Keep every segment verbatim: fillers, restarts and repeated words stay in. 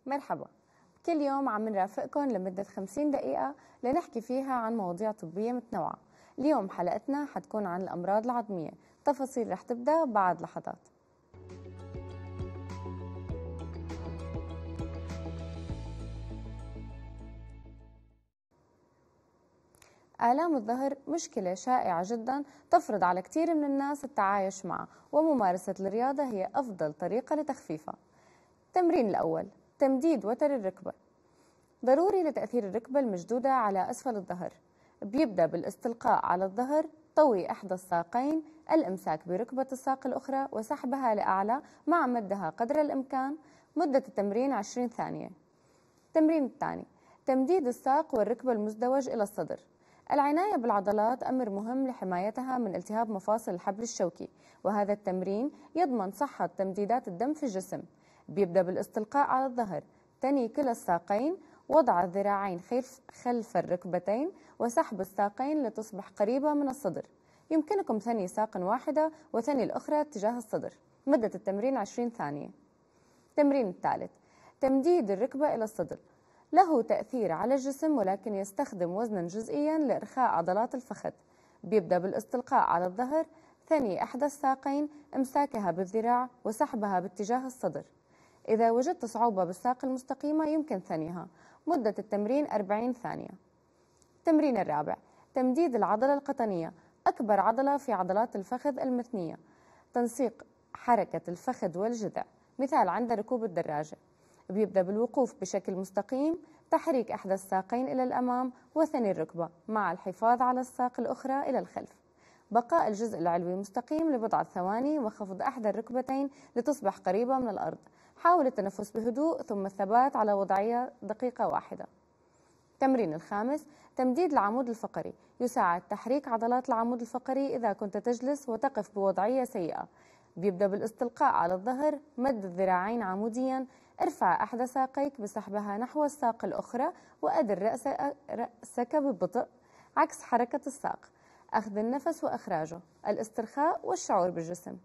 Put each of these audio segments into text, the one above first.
مرحبا. كل يوم عم نرافقكم لمدة خمسين دقيقة لنحكي فيها عن مواضيع طبية متنوعة. اليوم حلقتنا حتكون عن الأمراض العظمية، تفاصيل رح تبدأ بعد لحظات. آلام الظهر مشكلة شائعة جدا تفرض على كثير من الناس التعايش معها، وممارسة الرياضة هي أفضل طريقة لتخفيفها. التمرين الأول: تمديد وتر الركبة. ضروري لتأثير الركبة المشدودة على أسفل الظهر. بيبدأ بالاستلقاء على الظهر، طوي إحدى الساقين، الإمساك بركبة الساق الأخرى وسحبها لأعلى مع مدها قدر الإمكان. مدة التمرين عشرين ثانية. التمرين الثاني: تمديد الساق والركبة المزدوج إلى الصدر. العناية بالعضلات أمر مهم لحمايتها من التهاب مفاصل الحبل الشوكي، وهذا التمرين يضمن صحة تمديدات الدم في الجسم. بيبدأ بالاستلقاء على الظهر، تني كلا الساقين، وضع الذراعين خلف الركبتين وسحب الساقين لتصبح قريبة من الصدر. يمكنكم ثني ساق واحدة وثني الأخرى تجاه الصدر. مدة التمرين عشرين ثانية. التمرين الثالث: تمديد الركبة إلى الصدر. له تأثير على الجسم، ولكن يستخدم وزنا جزئيا لإرخاء عضلات الفخذ. بيبدأ بالاستلقاء على الظهر، ثني إحدى الساقين، إمساكها بالذراع وسحبها باتجاه الصدر. إذا وجدت صعوبة بالساق المستقيمة يمكن ثنيها. مدة التمرين أربعين ثانية. التمرين الرابع: تمديد العضلة القطنية، أكبر عضلة في عضلات الفخذ المثنية. تنسيق حركة الفخذ والجذع، مثال عند ركوب الدراجة. بيبدأ بالوقوف بشكل مستقيم، تحريك إحدى الساقين إلى الأمام وثني الركبة مع الحفاظ على الساق الأخرى إلى الخلف. بقاء الجزء العلوي مستقيم لبضعة ثواني وخفض أحدى الركبتين لتصبح قريبة من الأرض. حاول التنفس بهدوء ثم الثبات على وضعية دقيقة واحدة. التمرين الخامس: تمديد العمود الفقري. يساعد تحريك عضلات العمود الفقري إذا كنت تجلس وتقف بوضعية سيئة. بيبدأ بالاستلقاء على الظهر، مد الذراعين عموديا، ارفع أحدى ساقيك بسحبها نحو الساق الأخرى، وأدر رأسك ببطء عكس حركة الساق. أخذ النفس وإخراجه، الاسترخاء والشعور بالجسم.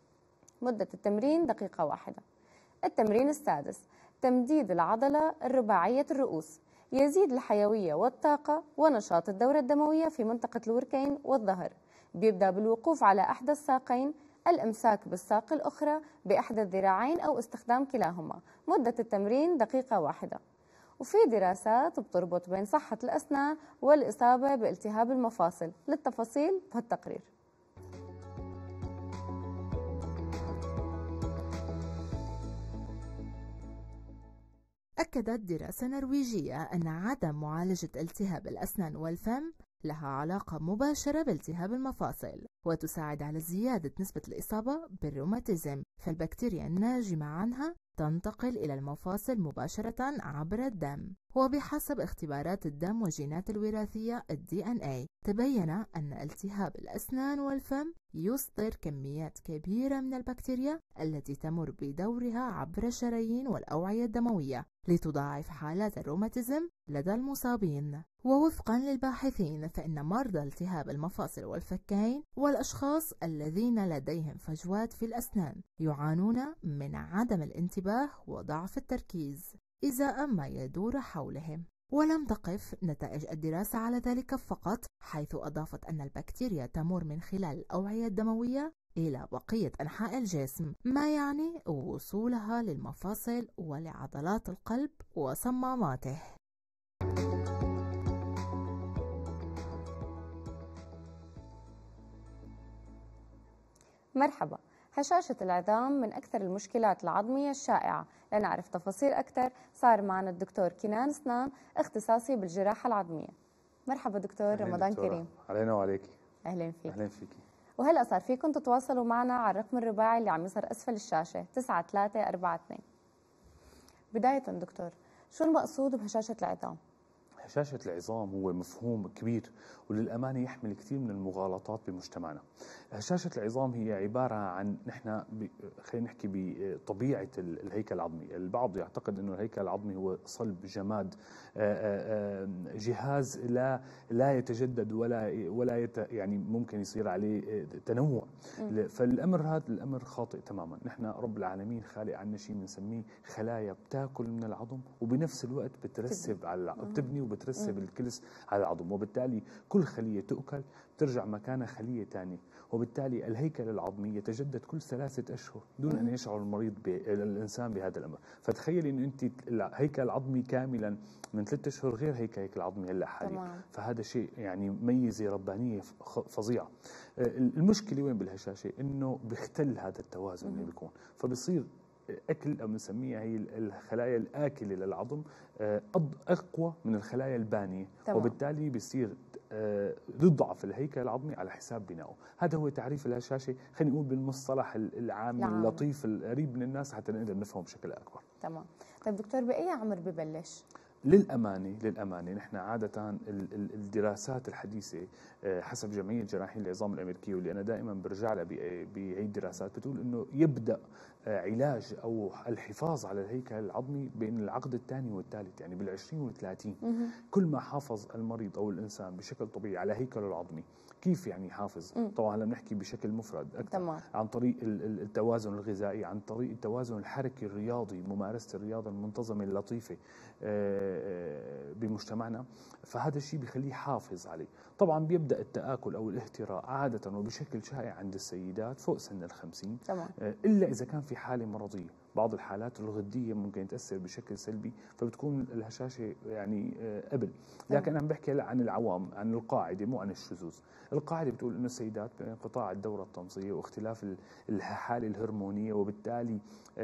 مدة التمرين دقيقة واحدة. التمرين السادس: تمديد العضلة الرباعية الرؤوس. يزيد الحيوية والطاقة ونشاط الدورة الدموية في منطقة الوركين والظهر. بيبدأ بالوقوف على أحدى الساقين، الإمساك بالساق الأخرى بأحدى الذراعين أو استخدام كلاهما. مدة التمرين دقيقة واحدة. وفي دراسات بتربط بين صحة الأسنان والإصابة بالتهاب المفاصل. للتفاصيل في التقرير. أكدت دراسة نرويجية أن عدم معالجة التهاب الأسنان والفم لها علاقة مباشرة بالتهاب المفاصل، وتساعد على زيادة نسبة الإصابة بالروماتيزم، فالبكتيريا الناجمة عنها تنتقل إلى المفاصل مباشرة عبر الدم. وبحسب اختبارات الدم والجينات الوراثية الدي إن إيه، تبين أن التهاب الأسنان والفم يصدر كميات كبيرة من البكتيريا التي تمر بدورها عبر الشرايين والأوعية الدموية، لتضاعف حالات الروماتيزم لدى المصابين. ووفقا للباحثين، فإن مرضى التهاب المفاصل والفكين والأشخاص الذين لديهم فجوات في الأسنان يعانون من عدم الانتباه وضعف التركيز إزاء ما يدور حولهم. ولم تقف نتائج الدراسة على ذلك فقط، حيث أضافت أن البكتيريا تمر من خلال الأوعية الدموية إلى بقية أنحاء الجسم، ما يعني وصولها للمفاصل ولعضلات القلب وصماماته. مرحبا. هشاشة العظام من أكثر المشكلات العظمية الشائعة. لنعرف تفاصيل أكثر صار معنا الدكتور كنان سنان، اختصاصي بالجراحة العظمية. مرحبا دكتور، رمضان كريم. علينا وعليكي. أهلا فيك. أهلا فيكي. وهلأ صار فيكم تتواصلوا معنا على الرقم الرباعي اللي عم يظهر أسفل الشاشة تسعة ثلاثة أربعة اثنين. بداية دكتور، شو المقصود بهشاشة العظام؟ هشاشة العظام هو مفهوم كبير وللأمانة يحمل كثير من المغالطات بمجتمعنا. هشاشة العظام هي عبارة عن نحن خلينا نحكي بطبيعة الهيكل العظمي. البعض يعتقد أنه الهيكل العظمي هو صلب جماد، جهاز لا لا يتجدد ولا ولا يت يعني ممكن يصير عليه تنوع. م. فالأمر هذا الأمر خاطئ تماما. نحن رب العالمين خالق عنا شيء بنسميه خلايا بتاكل من العظم وبنفس الوقت بترسب على العظم، بتبني وبترسب الكلس على العظم، وبالتالي كل خلية تؤكل ترجع مكانها خلية ثانية، وبالتالي الهيكل العظمي يتجدد كل ثلاثة أشهر دون أن يشعر المريض الإنسان بهذا الأمر. فتخيلي أنه أنت الهيكل العظمي كاملا من ثلاثة أشهر غير هيكل العظمي هلا حاليا، فهذا شيء يعني ميزة ربانية فظيعة. المشكلة وين بالهشاشة؟ أنه بيختل هذا التوازن اللي بيكون، فبصير أكل أو بنسميها هي الخلايا الآكلة للعظم أقوى من الخلايا البانية، تمام. وبالتالي بيصير يضعف الهيكل العظمي على حساب بنائه. هذا هو تعريف الهشاشة، خلينا نقول بالمصطلح العام اللطيف القريب من الناس حتى نقدر نفهم بشكل أكبر. تمام. طيب دكتور، بأي عمر ببلش؟ للأمانة للأمانة نحن عادة الدراسات الحديثة حسب جمعية جراحين العظام الأمريكية، واللي أنا دائما برجع لها بهي الدراسات، بتقول إنه يبدأ علاج أو الحفاظ على الهيكل العظمي بين العقد الثاني والثالث، يعني بالعشرين والثلاثين. كل ما حافظ المريض أو الإنسان بشكل طبيعي على هيكله العظمي. كيف يعني حافظ؟ طبعا هلا بنحكي بشكل مفرد أكثر. تمام. عن طريق التوازن الغذائي، عن طريق التوازن الحركي الرياضي، ممارسة الرياضة المنتظمة اللطيفة بمجتمعنا، فهذا الشيء بيخليه حافظ عليه. طبعا بيبدأ التآكل أو الاهتراء عادة وبشكل شائع عند السيدات فوق سن الخمسين، تمام. إلا إذا كان في حالة مرضية. بعض الحالات الغدية ممكن تأثر بشكل سلبي، فبتكون الهشاشة يعني قبل. لكن أنا عم بحكي عن العوام، عن القاعدة مو عن الشذوذ. القاعدة بتقول إنه السيدات بانقطاع الدورة الطمسية واختلاف الحالة الهرمونية، وبالتالي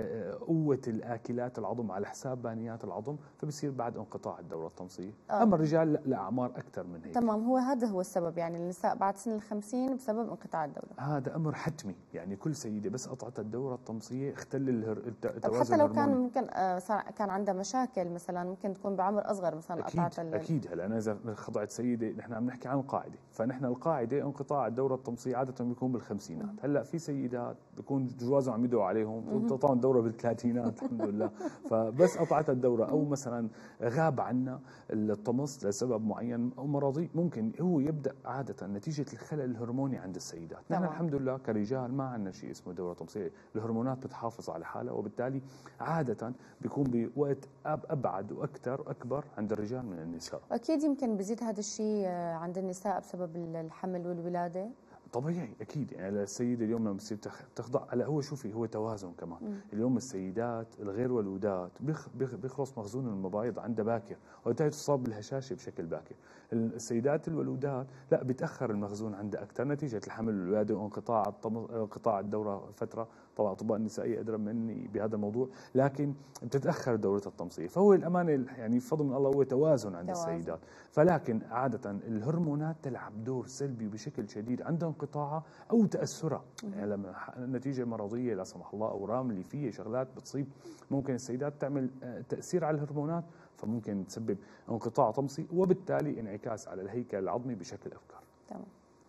قوة الآكلات العظم على حساب بانيات العظم، فبصير بعد انقطاع الدورة الطمسية. آه. أما الرجال لأعمار أكثر من هيك. تمام. هو هذا هو السبب، يعني النساء بعد سن الخمسين بسبب انقطاع الدورة. هذا أمر حتمي، يعني كل سيدة بس قطعت الدورة الطمسية اختل التوازن. طب حتى لو كان ممكن آه كان عندها مشاكل مثلا، ممكن تكون بعمر أصغر مثلا قطعت. أكيد أكيد. هلا أنا إذا خضعت سيدة، نحن عم نحكي عن القاعدة، فنحن القاعدة انقطاع الدورة الطمسية عادة بيكون بالخمسينات. هلا في سيدات بيكون جوازهم عم يدعوا عليهم وانقطعوا الدورة بالثلاثينات الحمد لله، فبس قطعت الدورة أو مثلا غاب عنا الطمس لسبب معين أو مرضي، ممكن هو يبدأ عادة نتيجة الخلل الهرموني عند السيدات. نحن الحمد لله كرجال ما عندنا شيء اسمه دورة طمسية، الهرمونات بتحافظ على حالها، وبالتالي عادة بيكون بوقت أبعد وأكثر وأكبر عند الرجال من النساء. أكيد يمكن بيزيد هذا الشيء عند النساء بسبب الحمل والولادة. طبيعي اكيد. يعني السيده اليوم لما بتصير تخضع، هلا هو شوفي هو توازن كمان. م. اليوم السيدات الغير ولودات بيخ بيخلص مخزون المبايض عندها باكر، وبالتالي تصاب بالهشاشه بشكل باكر. السيدات الولودات لا، بيتاخر المخزون عندها اكثر نتيجه الحمل والولاده وانقطاع انقطاع الدوره فتره. طبعا الاطباء النسائيه ادرى مني بهذا الموضوع، لكن بتتاخر دورتها الطمسيه. فهو الامانه يعني بفضل من الله هو توازن عند توازن. السيدات. فلكن عاده الهرمونات تلعب دور سلبي بشكل شديد عند انقطاعها او تاثرها، يعني لما نتيجه مرضيه لا سمح الله، اورام اللي فيه شغلات بتصيب ممكن السيدات تعمل تاثير على الهرمونات، فممكن تسبب انقطاع طمسي وبالتالي انعكاس على الهيكل العظمي بشكل افكار. تمام.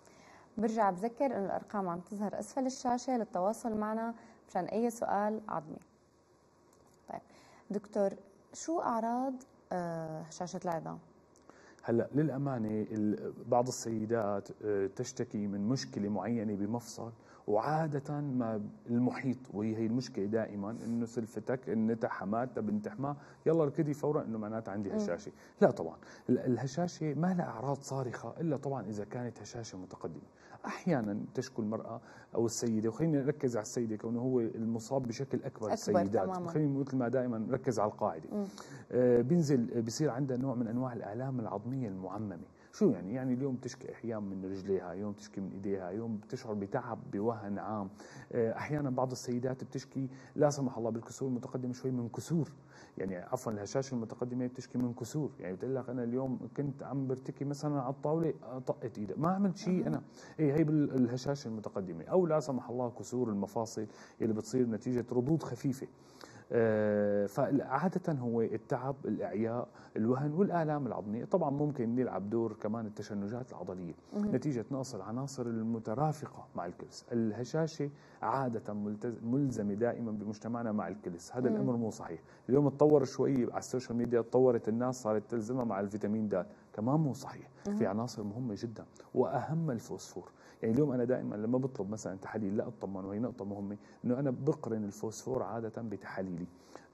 برجع بذكر انه الارقام عم تظهر اسفل الشاشه للتواصل معنا مشان اي سؤال عظمي. طيب دكتور، شو اعراض هشاشه العظام؟ هلا للامانه بعض السيدات تشتكي من مشكله معينه بمفصل، وعاده ما المحيط، وهي هي المشكله دائما انه سلفتك النتح حماتها بنت حماه يلا ركضي فورا انه معناتها عندي هشاشه. لا طبعا الهشاشه ما لها اعراض صارخه الا طبعا اذا كانت هشاشه متقدمه. احيانا تشكو المراه او السيده، وخلينا نركز على السيده كونه هو المصاب بشكل اكبر, أكبر السيدات، خلينا مثل ما دائما نركز على القاعده. آه بينزل بصير عندها نوع من انواع الالام العظميه المعممه. شو يعني؟ يعني اليوم تشكي احيانا من رجليها، يوم تشكي من ايديها، يوم بتشعر بتعب بوهن عام. احيانا بعض السيدات بتشكي لا سمح الله بالكسور المتقدمه شوي من كسور، يعني عفوا الهشاشه المتقدمه بتشكي من كسور، يعني بتقول لك انا اليوم كنت عم برتكي مثلا على الطاوله طقت ايدها، ما عملت شيء انا. اي هي بالهشاشه المتقدمه. او لا سمح الله كسور المفاصل اللي بتصير نتيجه ردود خفيفه. آه، فعادة هو التعب، الإعياء، الوهن والآلام العظمية. طبعا ممكن يلعب دور كمان التشنجات العضلية نتيجة نقص العناصر المترافقة مع الكلس. الهشاشة عادة ملزمة دائما بمجتمعنا مع الكلس، هذا مم. الأمر مو صحيح. اليوم تطور شوي على السوشيال ميديا، تطورت الناس صارت تلزمها مع الفيتامين د، كمان مو صحيح. مم. في عناصر مهمة جدا وأهم الفوسفور. يعني اليوم أنا دائما لما بطلب مثلا تحاليل لا أطمن، وهي نقطة مهمة، إنه أنا بقرن الفوسفور عادة بتحاليلي.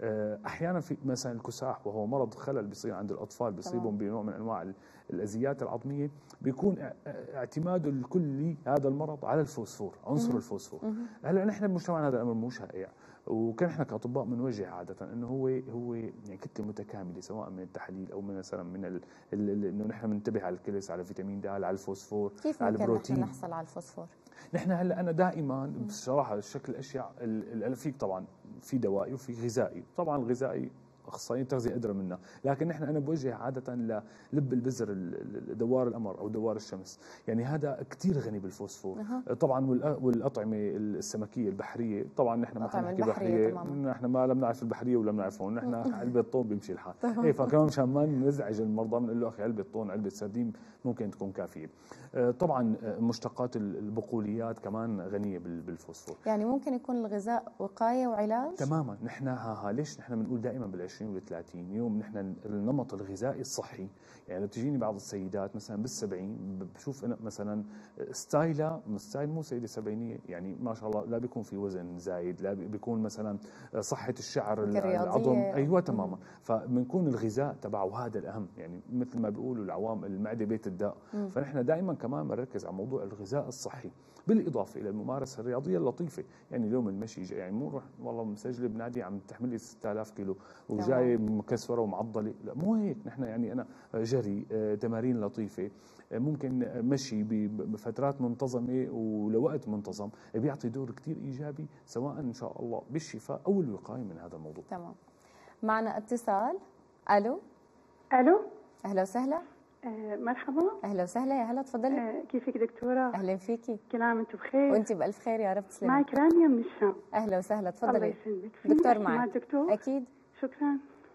أحيانا في مثلا الكساح، وهو مرض خلل بيصير عند الأطفال، بيصيبهم بنوع من أنواع الأذيات العظمية، بيكون اعتماده الكلي هذا المرض على الفوسفور، عنصر الفوسفور. هلا نحن بمجتمعنا هذا الأمر مو شائع، وكان احنا كاطباء بنوجه عاده انه هو هو يعني كتله متكامله، سواء من التحاليل او من مثلا من ال ال انه نحن بننتبه على الكلس، على فيتامين د، على الفوسفور، كيف على ممكن البروتين. نحن نحصل على الفوسفور؟ نحن هلا انا دائما بصراحه الشكل الاشياء فيك طبعا في دوائي وفي غذائي. طبعا الغذائي اخصائيين التغذيه ادرى منا، لكن نحن انا بوجه عاده للب البزر، دوار القمر او دوار الشمس، يعني هذا كثير غني بالفوسفور. أه. طبعا والاطعمه السمكيه البحريه، طبعا نحن ما حنحكي بحريه، نحن ما لم نعرف البحريه ولا بنعرفهم، نحن علبه طون بيمشي الحال. اي فكمان مشان ما نزعج المرضى بنقول له اخي علبه طون، علبه سردين ممكن تكون كافيه. أه طبعا مشتقات البقوليات كمان غنيه بالفوسفور. يعني ممكن يكون الغذاء وقايه وعلاج تماما. نحن ها ها ليش نحن بنقول دائما بالعشرين والثلاثين يوم نحن النمط الغذائي الصحي. يعني لو تجيني بعض السيدات مثلا بالسبعين، بشوف انا مثلا ستايلها ستايل مو سيده سبعينيه، يعني ما شاء الله لا بيكون في وزن زايد، لا بيكون مثلا صحه الشعر، العظم، ايوه تماما. فبنكون الغذاء تبعه هذا الاهم، يعني مثل ما بيقولوا العوام المعده بيت الداء. مم. فنحن دائما كمان بنركز على موضوع الغذاء الصحي، بالاضافه الى الممارسه الرياضيه اللطيفه. يعني اليوم المشي، يعني مو روح والله مسجله بنادي عم تحملي ستة آلاف كيلو وجاي مكسوره ومعضله، لا مو هيك. نحن يعني انا جري، تمارين لطيفه، ممكن مشي بفترات منتظمه ولوقت منتظم، بيعطي دور كثير ايجابي سواء ان شاء الله بالشفاء او الوقايه من هذا الموضوع. تمام. معنا اتصال. الو. الو. اهلا وسهلا. آه مرحبا. اهلا وسهلا، يا هلا تفضلي. آه كيفك دكتوره؟ اهلا فيكي. كل عام وانتم بخير. وانت بالف خير يا رب. تسلمي. معك رانيا من الشام. اهلا وسهلا تفضلي. الله يسلمك. دكتور معك. مع الدكتور. اكيد. شكرا.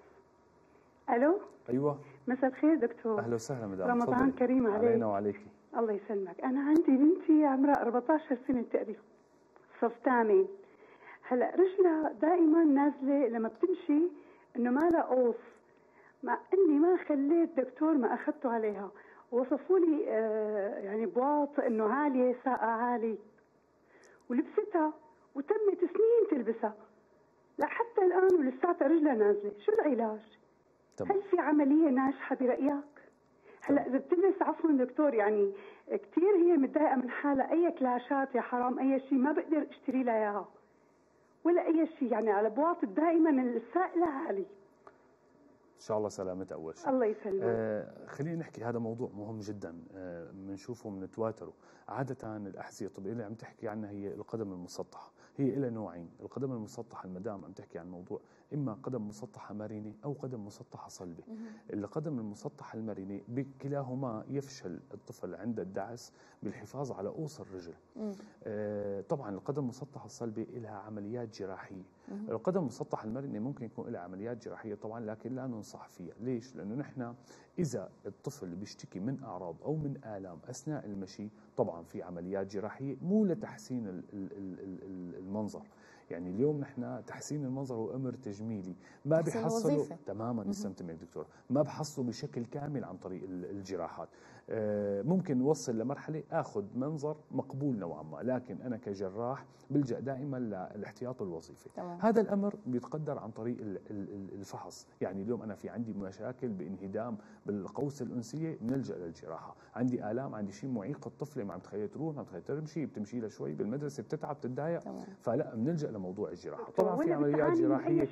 الو. ايوه. مساء الخير دكتور. اهلا وسهلا مدام. رمضان كريم عليك. علينا وعليكي. الله يسلمك. انا عندي بنتي عمرها أربعة عشر سنه تقريبا، صف ثامن. هلا رجلها دائما نازله لما بتمشي، انه ما لها قوس، مع اني ما خليت دكتور ما اخذته عليها. وصفوا لي آه يعني بواط انه عاليه، ساقه عالي، ولبستها وتمت سنين تلبسها لحتى الان ولساتها رجلها نازله. شو العلاج؟ طبعا. هل في عمليه ناجحه برايك؟ هلا اذا بتلبس عفوا دكتور، يعني كثير هي متضايقه من حالها، اي كلاشات يا حرام، اي شيء ما بقدر اشتري لها اياها ولا اي شيء، يعني على بواط دائما السائل عالي. ان شاء الله سلامتها اول شيء. الله يسلمك. آه خلينا نحكي، هذا موضوع مهم جدا، بنشوفه آه بنتواتره. عاده الاحذيه الطبيه اللي عم تحكي عنها هي القدم المسطحه، هي لها نوعين. القدم المسطحه المدام عم تحكي عن موضوع اما قدم مسطحه مرنه او قدم مسطحه صلبه. القدم المسطحه المرنه بكلاهما يفشل الطفل عند الدعس بالحفاظ على قوس الرجل. آه طبعا القدم المسطحه الصلبه لها عمليات جراحيه. القدم المسطحه المرنه ممكن يكون لها عمليات جراحيه طبعا، لكن لا ننصح فيها. ليش؟ لانه نحن اذا الطفل بيشتكي من اعراض او من الام اثناء المشي، طبعا في عمليات جراحيه مو لتحسين المنظر. يعني اليوم نحن تحسين المنظر هو امر تجميلي، ما بيحصلوا تماما. نستمتع دكتور، ما بحصلوا بشكل كامل عن طريق الجراحات. ممكن نوصل لمرحله اخذ منظر مقبول نوعا ما، لكن انا كجراح بلجا دائما للاحتياط الوظيفي. تمام. هذا الامر بيتقدر عن طريق الفحص. يعني اليوم انا في عندي مشاكل بانهدام بالقوس الانسيه، بنلجا للجراحه. عندي الام، عندي شيء معيق، الطفله ما عم تخليها تروح، ما عم تخليها تمشي، بتمشي لها شوي بالمدرسه بتتعب تتضايق، فلا بنلجا لموضوع الجراحه. طبعا في عمليات جراحيه.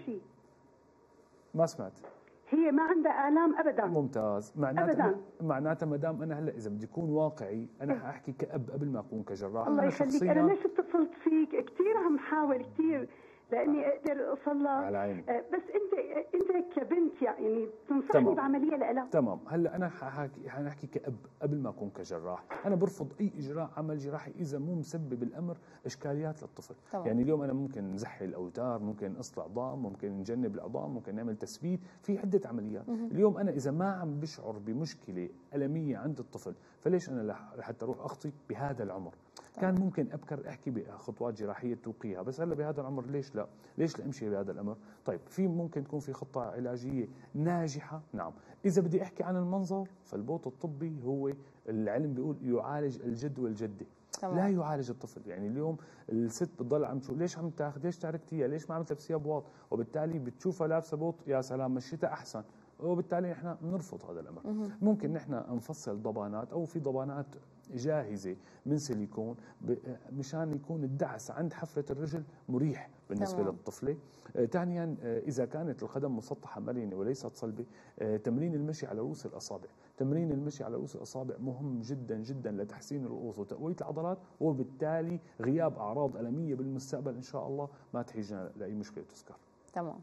ما سمعت. هي ما عندها آلام أبدا. ممتاز. معناتها معناتها مدام أنا هلا إذا بدي أكون واقعي، أنا حأحكي كأب قبل ما أكون كجراح. الله يخليك. أنا ليش اتصلت فيك؟ كثير عم حاول كثير لأني أقدر أوصل لها. على عيني. بس أنت أنت كبنت يعني تنصحني بعمليه لها. تمام. هلا انا حاحكي حنحكي كأب قبل ما اكون كجراح، انا برفض اي اجراء عمل جراحي اذا مو مسبب الامر اشكاليات للطفل. طبعا. يعني اليوم انا ممكن نزحي الاوتار، ممكن نقص العظام، ممكن نجنب العظام، ممكن نعمل تثبيت، في عده عمليات. مم. اليوم انا اذا ما عم بشعر بمشكله الميه عند الطفل، فليش انا حتى اروح اخطي بهذا العمر؟ كان ممكن ابكر احكي بخطوات جراحيه توقيها، بس هلا بهذا العمر ليش لا؟ ليش لا امشي بهذا الامر؟ طيب في ممكن تكون في خطه علاجيه ناجحه، نعم. اذا بدي احكي عن المنظر فالبوط الطبي هو العلم بيقول يعالج الجد والجده، طبعا. لا يعالج الطفل. يعني اليوم الست بتضل عم تشوف ليش عم تاخذ، ليش تاركتيها، ليش ما عم تلبسيها بواط، وبالتالي بتشوفها لابسه بوط، يا سلام مشيتها احسن، وبالتالي نحن بنرفض هذا الامر. مه. ممكن نحن نفصل ضبانات، او في ضبانات جاهزه من سيليكون مشان يكون الدعس عند حفره الرجل مريح بالنسبه تمام. للطفله. آه ثانيا آه اذا كانت القدم مسطحه مرنه وليست صلبه، آه تمرين المشي على رؤوس الاصابع، تمرين المشي على رؤوس الاصابع مهم جدا جدا لتحسين الرؤوس وتقويه العضلات، وبالتالي غياب اعراض الميه بالمستقبل ان شاء الله ما تحيجنا لاي مشكله تذكر. تمام.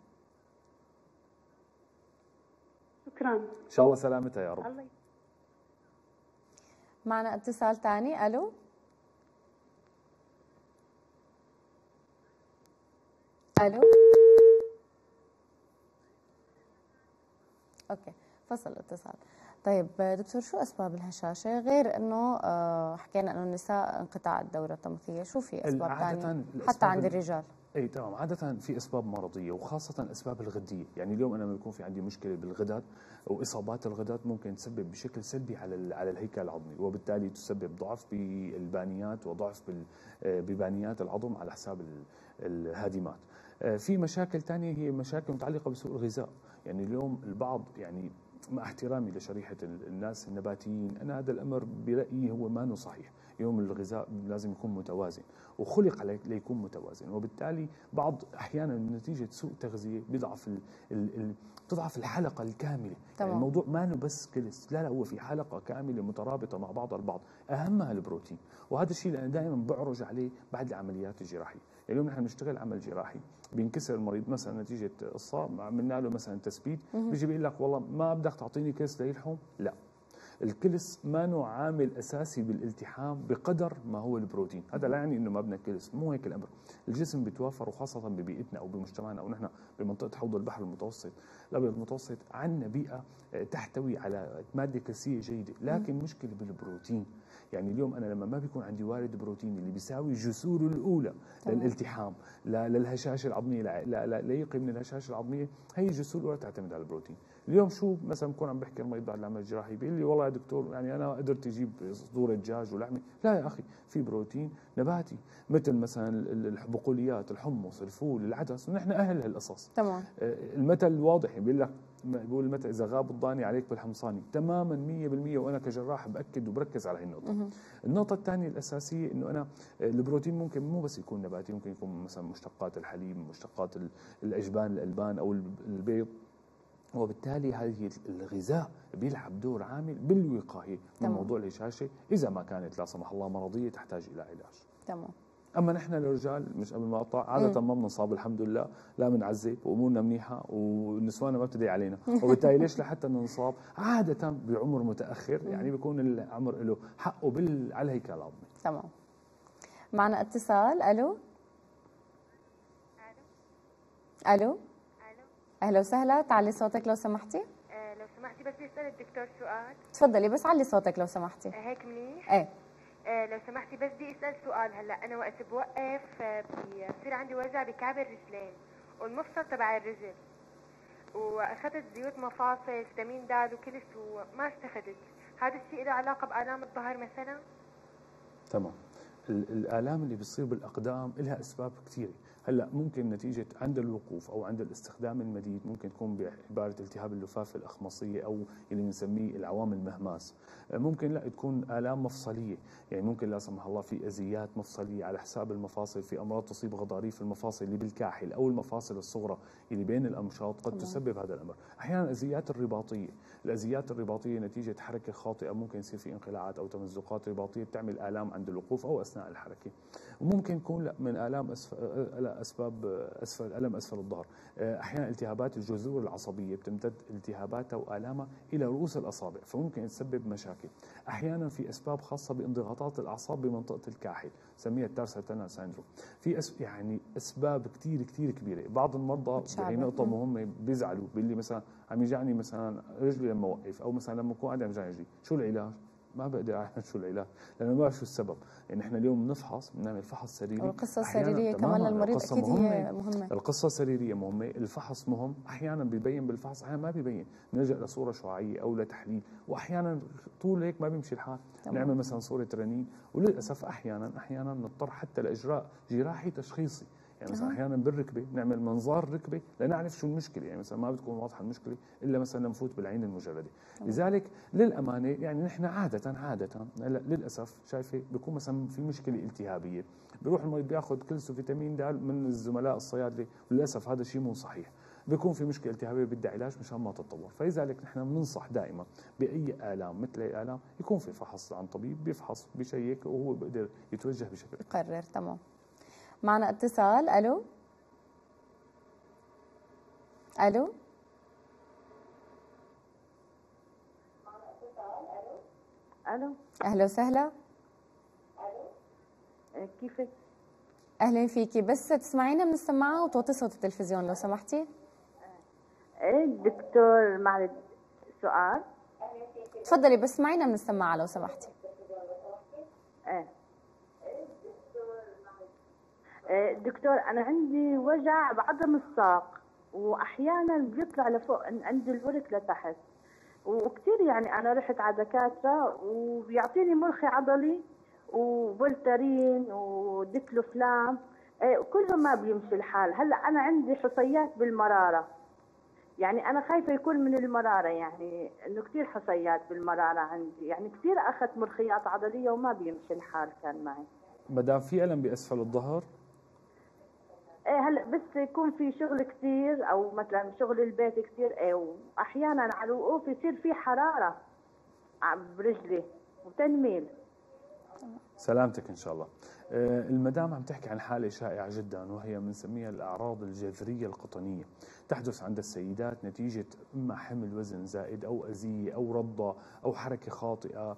شكرا. ان شاء الله سلامتها يا رب. الله. معنا اتصال ثاني. الو. الو. اوكي فصل الاتصال. طيب دكتور، شو اسباب الهشاشه غير انه آه حكينا انه النساء انقطاع الدوره التمثيليه، شو في اسباب ثانيه حتى عند الرجال؟ اي تمام. عاده في اسباب مرضيه وخاصه اسباب الغديه. يعني اليوم انا لما يكون في عندي مشكله بالغدد واصابات الغدد ممكن تسبب بشكل سلبي على على الهيكل العظمي، وبالتالي تسبب ضعف بالبانيات وضعف ببانيات العظم على حساب الهادمات. في مشاكل ثانيه هي مشاكل متعلقه بسوء الغذاء. يعني اليوم البعض، يعني مع احترامي لشريحه الناس النباتيين، انا هذا الامر برايي هو ما صحيح. يوم الغذاء لازم يكون متوازن، وخلق عليه ليكون متوازن، وبالتالي بعض احيانا نتيجه سوء تغذيه بيضعف ال ال ال تضعف الحلقه الكامله. يعني الموضوع ما انه بس كلس، لا لا، هو في حلقه كامله مترابطه مع بعضها البعض، اهمها البروتين. وهذا الشيء اللي انا دائما بعرج عليه بعد العمليات الجراحيه. اليوم نحن بنشتغل عمل جراحي، بينكسر المريض مثلا نتيجه اصابه، عملنا له مثلا تثبيت، بيجي بيقول لك والله ما بدك تعطيني كيس ليلحم، لا. الكلس ما نوع عامل اساسي بالالتحام بقدر ما هو البروتين، هذا لا يعني انه ما بدنا كلس، مو هيك الامر. الجسم بيتوافر، وخاصه ببيئتنا او بمجتمعنا او نحن بمنطقه حوض البحر المتوسط الابيض المتوسط، عندنا بيئه تحتوي على ماده كلسيه جيده، لكن مشكله بالبروتين. يعني اليوم انا لما ما بيكون عندي وارد بروتين اللي بيساوي الجسور الاولى للالتحام للهشاشه العظميه ليقي من الهشاشه العظميه، هي الجسور الاولى تعتمد على البروتين. اليوم شو مثلا بكون عم بحكي المريض بعد العمل الجراحي بيقول لي والله يا دكتور يعني انا قدرت اجيب صدور دجاج ولحمه، لا يا اخي، في بروتين نباتي مثل مثلا البقوليات، الحمص، الفول، العدس، ونحن اهل هالقصص. تمام. المثل واضح، بيقول لك بيقول المثل اذا غاب الضاني عليك بالحمصاني، تماما مية بالمية، وانا كجراح باكد وبركز على هي النقطه. النقطه الثانيه الاساسيه انه انا البروتين ممكن مو بس يكون نباتي، ممكن يكون مثلا مشتقات الحليب، مشتقات الاجبان، الالبان او البيض، وبالتالي هذه الغذاء بيلعب دور عامل بالوقايه من موضوع الهشاشه اذا ما كانت لا سمح الله مرضيه تحتاج الى علاج. تمام. اما نحن الرجال مش قبل ما اقطع عاده ما بنصاب الحمد لله، لا بنعذب وامورنا منيحه ونسوانا ما بتدعي علينا، وبالتالي ليش لحتى ننصاب عاده بعمر متاخر، يعني بيكون العمر له حقه بال على الهيكل العظمي. تمام. معنا اتصال. الو. الو. اهلا وسهلا، تعلي صوتك لو سمحتي. آه لو سمحتي بس بيسأل الدكتور سؤال. تفضلي بس علي صوتك لو سمحتي. آه هيك منيح؟ ايه. آه لو سمحتي بس بدي اسال سؤال. هلا انا وقت بوقف آه بصير عندي وجع بكعب الرجلين والمفصل تبع الرجل، واخذت زيوت مفاصل فيتامين د وكلس وما استفدت، هذا الشيء له علاقه بالام الظهر مثلا؟ تمام. الآلام اللي بتصير بالأقدام لها أسباب كثيرة. هلا ممكن نتيجة عند الوقوف أو عند الاستخدام المديد، ممكن تكون بعبارة التهاب اللفافة الأخمصية أو اللي بنسميه العوامل المهماس. ممكن لا تكون آلام مفصلية، يعني ممكن لا سمح الله في أذيات مفصلية على حساب المفاصل، في أمراض تصيب غضاريف المفاصل اللي بالكاحل أو المفاصل الصغرى اللي بين الأمشاط قد تسبب هذا الأمر. أحيانا الأذيات الرباطية، الأذيات الرباطية نتيجة حركة خاطئة ممكن يصير في انقلاعات أو تمزقات رباطية بتعمل آلام عند الوقوف أو أثناء الحركة. وممكن يكون لا من آلام أسف... هلا اسباب اسفل الم اسفل الظهر، احيانا التهابات الجذور العصبيه بتمتد التهاباتها والامها الى رؤوس الاصابع، فممكن تسبب مشاكل. احيانا في اسباب خاصه بانضغاطات الاعصاب بمنطقه الكاحل، سميها التارسال تانل سيندروم. في أس... يعني اسباب كثير كثير كبيره. بعض المرضى هي نقطه مهمه بيزعلوا، بيقول لي مثلا عم يجعني مثلا رجلي لما اوقف، او مثلا لما اكون قاعد عم يجعني رجلي، شو العلاج؟ ما بقدر اعرف شو العلاج، لانه ما بعرف شو السبب. يعني احنا اليوم بنفحص، بنعمل فحص سريري. القصه السريريه كمان للمريض اكيد مهمة. هي مهمه. القصه السريريه مهمه، الفحص مهم، احيانا بيبين بالفحص، احيانا ما بيبين، نلجا لصوره شعاعيه او لتحليل، واحيانا طول هيك ما بيمشي الحال. تمام. نعمل مثلا صوره رنين، وللاسف احيانا احيانا نضطر حتى لاجراء جراحي تشخيصي. يعني مثلا احيانا بالركبه نعمل منظار ركبه لنعرف شو المشكله، يعني مثلا ما بتكون واضحه المشكله الا مثلا نفوت بالعين المجرده. لذلك للامانه يعني نحن عاده عاده للاسف شايفه بيكون مثلا في مشكله التهابيه، بيروح المريض بياخذ كلسو فيتامين د من الزملاء الصيادله، وللاسف هذا الشيء مو صحيح. بيكون في مشكله التهابيه بدها علاج مشان ما تتطور، فلذلك نحن بننصح دائما باي الام مثل اي الام يكون في فحص عن طبيب بيفحص بيشيك وهو بيقدر يتوجه بشكل يقرر. تمام. معنا اتصال. الو الو الو اهلا وسهلا. الو كيفك؟ اهلا فيكي، بس تسمعينا من السماعه وتوطي صوت التلفزيون لو سمحتي. ايه دكتور، معلش سؤال. تفضلي بس اسمعينا من السماعه لو سمحتي. ايه دكتور، انا عندي وجع بعظم الساق، واحيانا بيطلع لفوق عند الورك لتحت، وكثير يعني انا رحت على دكاتره وبيعطيني مرخي عضلي وفولتارين وديكلوفلام، كلهم ما بيمشي الحال. هلا انا عندي حصيات بالمراره، يعني انا خايفه يكون من المراره، يعني انه كثير حصيات بالمراره عندي، يعني كثير اخذت مرخيات عضليه وما بيمشي الحال كان معي. ما دام في الم باسفل الظهر، ايه هلا بس يكون في شغل كثير او مثلا شغل البيت كثير، ايه واحيانا على الوقوف يصير في حراره برجلي وتنميل. سلامتك ان شاء الله. المدام عم تحكي عن حاله شائعه جدا، وهي بنسميها الاعراض الجذريه القطنيه، تحدث عند السيدات نتيجه اما حمل وزن زائد او اذيه او رضه او حركه خاطئه،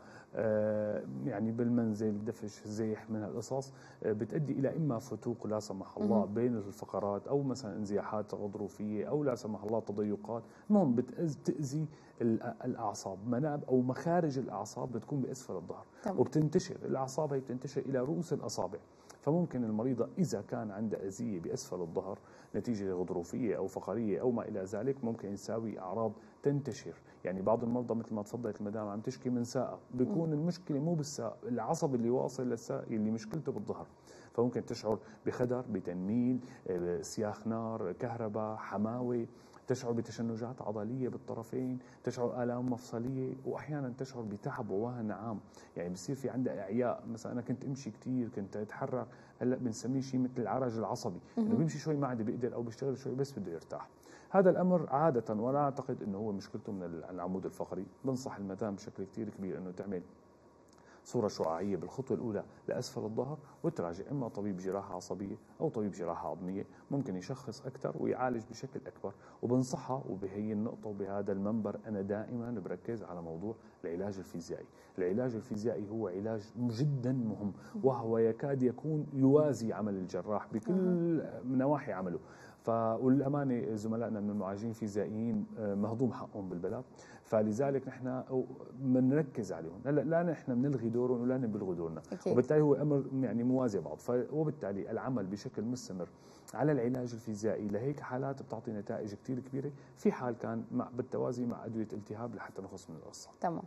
يعني بالمنزل دفش زيح من هالقصص، بتؤدي الى اما فتوق لا سمح الله بين الفقرات، او مثلا انزياحات غضروفيه، او لا سمح الله تضيقات، المهم بتاذي الاعصاب، مناب او مخارج الاعصاب بتكون باسفل الظهر، وبتنتشر الاعصاب هي بتنتشر الى رؤوس الاصابع. فممكن المريضه اذا كان عندها اذيه باسفل الظهر نتيجه غضروفيه او فقريه او ما الى ذلك، ممكن يساوي اعراض تنتشر. يعني بعض المرضى مثل ما تفضلت المدام عم تشكي من ساقه، بيكون المشكله مو بالساق، العصب اللي واصل للساق اللي مشكلته بالظهر، فممكن تشعر بخدر، بتنميل، سياخ نار، كهرباء، حماوه، تشعر بتشنجات عضليه بالطرفين، تشعر الام مفصليه، واحيانا تشعر بتعب ووهن عام، يعني بصير في عندها اعياء. مثلا انا كنت امشي كثير، كنت اتحرك، هلا بنسميه شيء مثل العرج العصبي، انه بيمشي شوي ما عاد بيقدر، او بيشتغل شوي بس بده يرتاح. هذا الامر عاده ولا اعتقد انه هو مشكلته من العمود الفقري. بنصح المدام بشكل كثير كبير انه تعمل صورة شعاعية بالخطوة الأولى لأسفل الظهر، وتراجع إما طبيب جراحة عصبية أو طبيب جراحة عظمية، ممكن يشخص أكثر ويعالج بشكل أكبر. وبنصحها، وبهي النقطة وبهذا المنبر أنا دائما بركز على موضوع العلاج الفيزيائي. العلاج الفيزيائي هو علاج جدا مهم، وهو يكاد يكون يوازي عمل الجراح بكل نواحي عمله. فوللامانه زملائنا من المعالجين الفيزيائيين مهضوم حقهم بالبلد، فلذلك نحن بنركز عليهم. هلا لا نحن بنلغي دورهم ولا بنلغي دورنا، وبالتالي هو امر يعني موازي بعض. وبالتالي العمل بشكل مستمر على العلاج الفيزيائي لهيك حالات بتعطي نتائج كثير كبيره، في حال كان مع بالتوازي مع ادويه التهاب لحتى نخلص من القصه. تمام.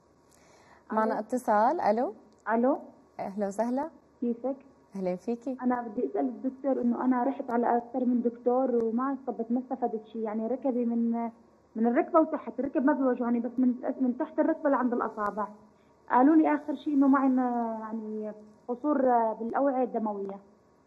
معنا اتصال. الو الو اهلا وسهلا. كيفك؟ اهلا فيكي. انا بدي اسال الدكتور انه انا رحت على اكثر من دكتور وما استفدت ما استفدت شيء، يعني ركبي من من الركبه وتحت، الركب ما بيوجعني بس من من تحت الركبه لعند الاصابع. قالوا لي اخر شيء انه معي يعني قصور بالاوعيه الدمويه.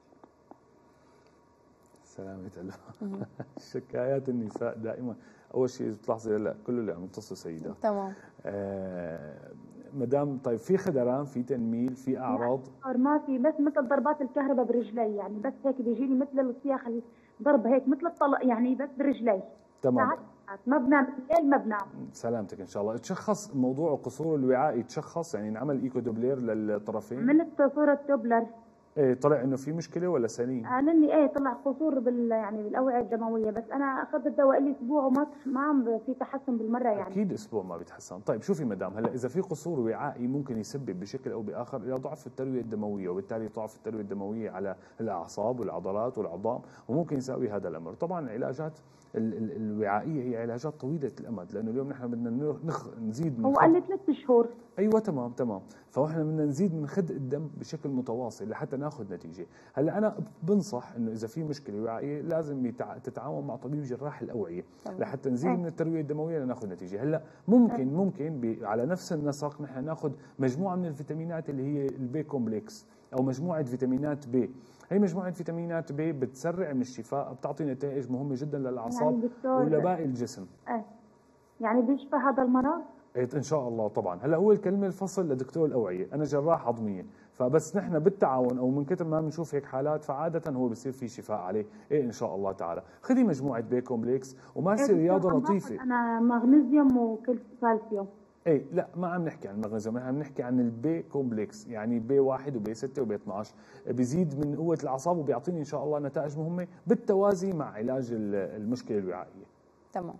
سلامة الله. شكايات النساء دائما اول شيء بتلاحظي هلا كله اللي عم يتصل سيدات. تمام. آه مدام طيب في خدران، في تنميل، في اعراض؟ ما في، بس مثل ضربات الكهرباء برجلي، يعني بس هيك بيجيني مثل الصياخ، الضرب هيك مثل الطلق يعني، بس برجلي. تمام. ما بنام الليل، ما بنام. سلامتك ان شاء الله. تشخص موضوع قصور الوعاء، يتشخص يعني نعمل ايكو دوبلير للطرفين؟ عملت صورة دوبلر. ايه طلع انه في مشكله ولا سليم؟ قال لي ايه طلع قصور بال يعني بالاوعيه الدمويه، بس انا اخذت الدواء لي اسبوع وما ما عم في تحسن بالمره يعني. اكيد اسبوع ما بيتحسن. طيب شوفي مدام، هلا اذا في قصور وعائي ممكن يسبب بشكل او باخر الى ضعف الترويه الدمويه، وبالتالي ضعف الترويه الدمويه على الاعصاب والعضلات والعظام، وممكن يساوي هذا الامر. طبعا العلاجات الوعائيه هي علاجات طويله الامد، لانه اليوم نحن بدنا نخ... نزيد من هو قال لي ثلاث شهور. ايوه تمام تمام. فاحنا بدنا نزيد من خدق الدم بشكل متواصل لحتى ناخذ نتيجه. هلا انا بنصح انه اذا في مشكله وعائيه لازم يتع... تتعاون مع طبيب جراح الاوعيه لحتى نزيد من الترويه الدمويه لناخذ نتيجه. هلا ممكن ممكن ب... على نفس النسق نحن ناخذ مجموعه من الفيتامينات اللي هي البي كومبلكس او مجموعه فيتامينات بي. هي مجموعه فيتامينات بي بتسرع من الشفاء، بتعطي نتائج مهمه جدا للاعصاب يعني ولباقي الجسم. ايه يعني بيشفى هذا المرض؟ إيه ان شاء الله طبعا. هلا هو الكلمه الفصل لدكتور الاوعيه، انا جراح عظميه، فبس نحن بالتعاون او من كثر ما بنشوف هيك حالات فعاده هو بصير في شفاء عليه. ايه ان شاء الله تعالى. خذي مجموعه بي كومبلكس ومارسي إيه رياضه لطيفه. انا مغنيسيوم وكالسيوم. ايه لا ما عم نحكي عن المغنيسيوم، نحن عم نحكي عن البي كومبلكس، يعني بي واحد وبي ستة وبي اثنعش، بيزيد من قوه الاعصاب وبيعطيني ان شاء الله نتائج مهمه بالتوازي مع علاج المشكله الوعائيه. تمام.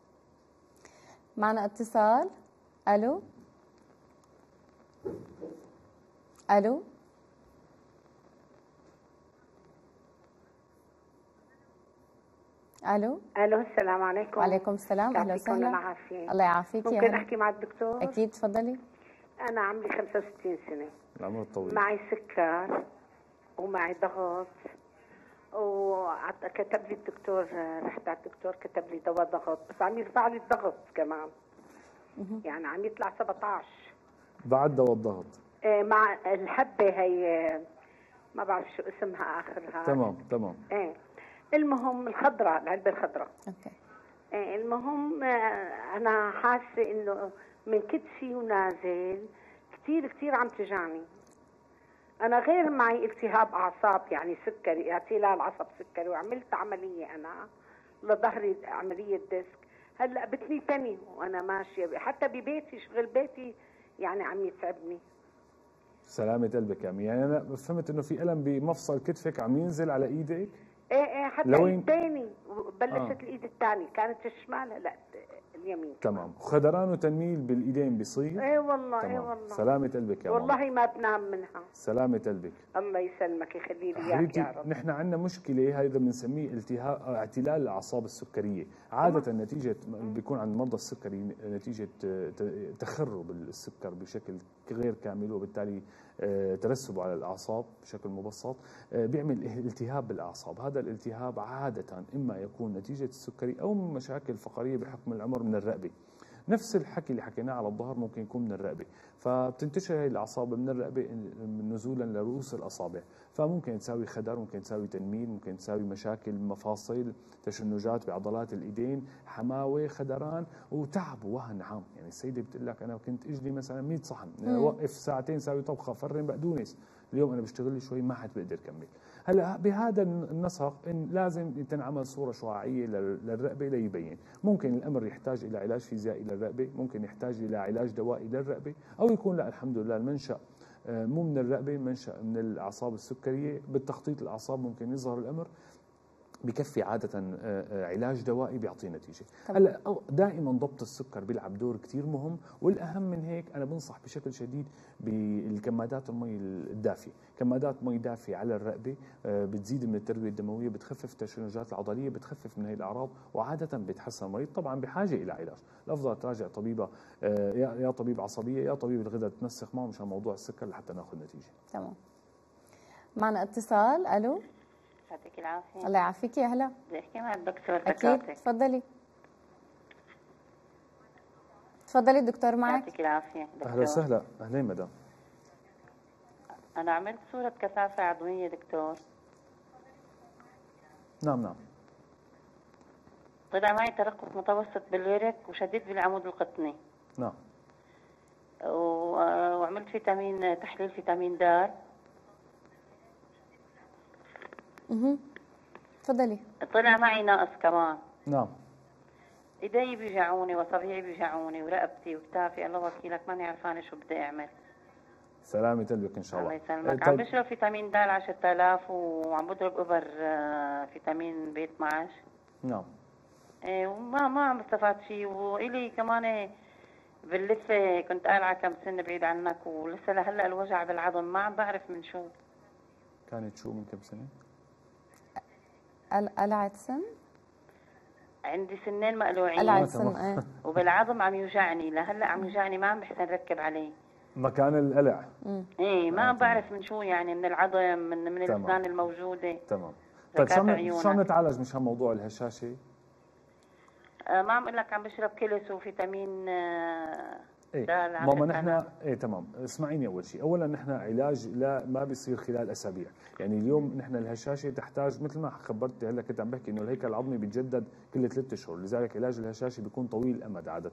معنا اتصال. الو الو الو الو السلام عليكم. وعليكم السلام، اهلا وسهلا. العافيه. الله يعافيك. ممكن احكي مع الدكتور؟ اكيد تفضلي. انا عمري خمسة وستين سنه، العمر طويل، معي سكر ومعي ضغط، وكتب لي الدكتور، رحت على الدكتور كتب لي دواء ضغط، بس عم يرفع لي الضغط كمان، يعني عم يطلع سبعطعش بعد دواء الضغط. إيه مع الحبه هي ما بعرف شو اسمها اخرها. تمام تمام. ايه المهم الخضراء، العلبه الخضراء. اوكي. ايه المهم انا حاسه انه من كتفي ونازل كثير كثير عم تجعني. انا غير معي التهاب اعصاب يعني سكري، اعتلال عصب سكري، وعملت عمليه انا لظهري، عمليه ديسك. هلا بتنيتني وانا ماشيه، حتى ببيتي شغل بيتي يعني عم يتعبني. سلامة قلبك يا عمي. يعني انا فهمت انه في الم بمفصل كتفك عم ينزل على ايدك. ايه ايه حتى لوين؟ الثاني بلشت آه. الايد الثانيه، كانت الشمال هلا اليمين. تمام. وخدران وتنميل بالايدين بيصير؟ ايه والله. تمام. ايه والله. سلامة قلبك يا والله ماما. ما بنام منها. سلامة قلبك. الله يسلمك يخلي لي اياك يا رب. نحن عندنا مشكله هذا بنسميه التهاب اعتلال الاعصاب السكريه، عاده نتيجه بيكون عند مرضى السكري نتيجه تخرب السكر بشكل غير كامل، وبالتالي ترسبه على الاعصاب بشكل مبسط بيعمل التهاب بالاعصاب. هذا الالتهاب عاده اما يكون نتيجه السكري او من مشاكل فقريه بحكم العمر من الرقبه. نفس الحكي اللي حكيناه على الظهر ممكن يكون من الرقبه، فبتنتشر هي الاعصاب من الرقبه نزولا لرؤوس الاصابع، فممكن تساوي خدر، ممكن تساوي تنميل، ممكن تساوي مشاكل مفاصل، تشنجات بعضلات الايدين، حماوه، خدران، وتعب ووهن عام. يعني السيده بتقول لك انا كنت اجلي مثلا مية صحن، اوقف ساعتين ساوي طبخه، فرن بقدونس، اليوم انا بشتغل لي شوي ما حد بقدر كمل. هلا بهذا النسق إن لازم تنعمل صوره شعاعيه للرقبه ليبين. ممكن الامر يحتاج الى علاج فيزيائي للرقبه، ممكن يحتاج الى علاج دوائي للرقبه، او يكون لا الحمد لله المنشا مو من الرقبه، منشا من الاعصاب السكريه. بالتخطيط الاعصاب ممكن يظهر الامر، بكفي عادة علاج دوائي بيعطي نتيجة. هلا دائما ضبط السكر بيلعب دور كثير مهم، والأهم من هيك أنا بنصح بشكل شديد بالكمادات المي الدافية. كمادات مي دافية على الرقبة بتزيد من التروية الدموية، بتخفف التشنجات العضلية، بتخفف من هي الأعراض، وعادة بتحسن المريض. طبعا بحاجة إلى علاج، الأفضل تراجع طبيبة يا طبيب عصبية يا طبيب الغدد تنسق معه مشان موضوع السكر لحتى ناخذ نتيجة. تمام. معنا اتصال. ألو. يعطيك العافية. الله يعافيك. يا هلا. بدي احكي مع الدكتور. اكيد تفضلي. تفضلي الدكتور معك. يعطيك العافية دكتور. اهلا وسهلا. اهلين مدام. انا عملت صورة كثافة عضوية دكتور. نعم نعم. طلع معي ترقق متوسط بالورك وشديد بالعمود القطني. نعم. و وعملت فيتامين تحليل فيتامين د. اها تفضلي. طلع معي ناقص كمان. نعم. ايدي بيوجعوني واصابعي بيوجعوني ورقبتي وكتافي، الله وكيلك ماني عرفانه شو بدي اعمل. سلامة قلبك ان شاء الله. الله يسلمك. طيب. عم بشرب فيتامين د عشرة آلاف وعم بضرب ابر فيتامين بي اثني عشر. نعم. ايه وما ما عم بستفاد شيء، والي كمان باللثه كنت قالعه كم سنه بعيد عنك ولسه لهلا الوجع بالعظم ما عم بعرف من شو. كانت شو من كم سنه؟ قلعت سن؟ عندي سنين مقلوعين. قلعت سن ايه. وبالعظم عم يوجعني لهلا، عم يوجعني ما عم بحسن ركب عليه. مكان القلع. ايه ما عم بعرف من شو يعني، من العظم من من الاسنان الموجوده. تمام. طيب شو شو عم نتعالج مشان موضوع الهشاشه؟ آه ما عم اقول لك عم بشرب كلس وفيتامين آه ايه ماما نحن ايه تمام. اسمعيني اول شيء، اولا نحن علاج لا ما بيصير خلال اسابيع، يعني اليوم نحن الهشاشه تحتاج مثل ما خبرتي هلا كنت عم بحكي انه الهيكل العظمي بيتجدد كل ثلاث اشهر، لذلك علاج الهشاشه بيكون طويل الامد عاده.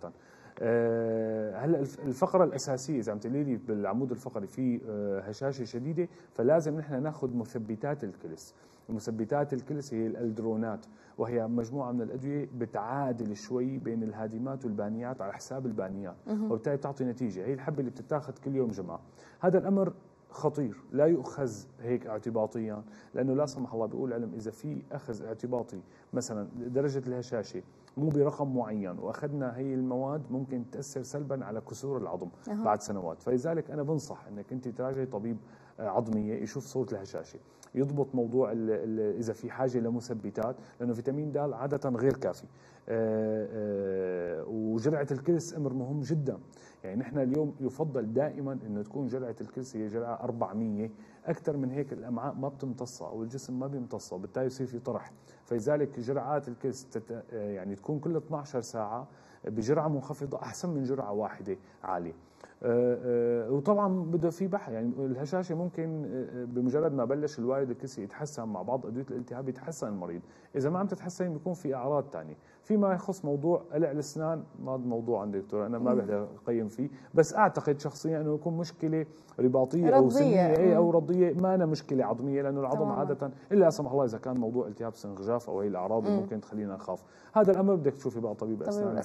أه هلا الفقره الاساسيه اذا عم تقولي لي بالعمود الفقري في أه هشاشه شديده، فلازم نحن ناخذ مثبتات الكلس. مثبتات الكلس هي الالدرونات، وهي مجموعه من الادويه بتعادل شوي بين الهادمات والبانيات على حساب البانيات، وبالتالي بتعطي نتيجه. هي الحبه اللي بتتاخذ كل يوم جمعه. هذا الامر خطير، لا يؤخذ هيك اعتباطيا، لانه لا سمح الله بيقول العلم اذا في اخذ اعتباطي مثلا درجه الهشاشه مو برقم معين واخذنا هي المواد ممكن تاثر سلبا على كسور العظم أه. بعد سنوات، فلذلك انا بنصح انك انت تراجعي طبيب عظميه يشوف صوره الهشاشه، يضبط موضوع ال ال اذا في حاجه لمثبتات، لانه فيتامين د عاده غير كافي. آآ آآ وجرعه الكلس امر مهم جدا، يعني نحن اليوم يفضل دائما انه تكون جرعه الكلس هي جرعه أربعمية، اكثر من هيك الامعاء ما بتمتصها او الجسم ما بيمتصها، وبالتالي يصير في طرح، فلذلك جرعات الكلس تت يعني تكون كل اثنعش ساعه بجرعه منخفضه احسن من جرعه واحده عاليه. أه أه وطبعا بده في بحث، يعني الهشاشه ممكن بمجرد ما بلش الوالد الكلسي يتحسن مع بعض ادويه الالتهاب يتحسن المريض، اذا ما عم تتحسن بيكون في اعراض ثانيه. فيما يخص موضوع قلع الاسنان ما هذا موضوع عند دكتور انا ما بقدر اقيم فيه، بس اعتقد شخصيا انه يكون مشكله رباطيه او سنيه او رضيه، ما أنا مشكله عظميه، لانه العظم طبعا. عاده الا لا سمح الله اذا كان موضوع التهاب سنغجاف او هي الاعراض اللي ممكن تخلينا نخاف، هذا الامر بدك تشوفي بقى طبيب اسنان.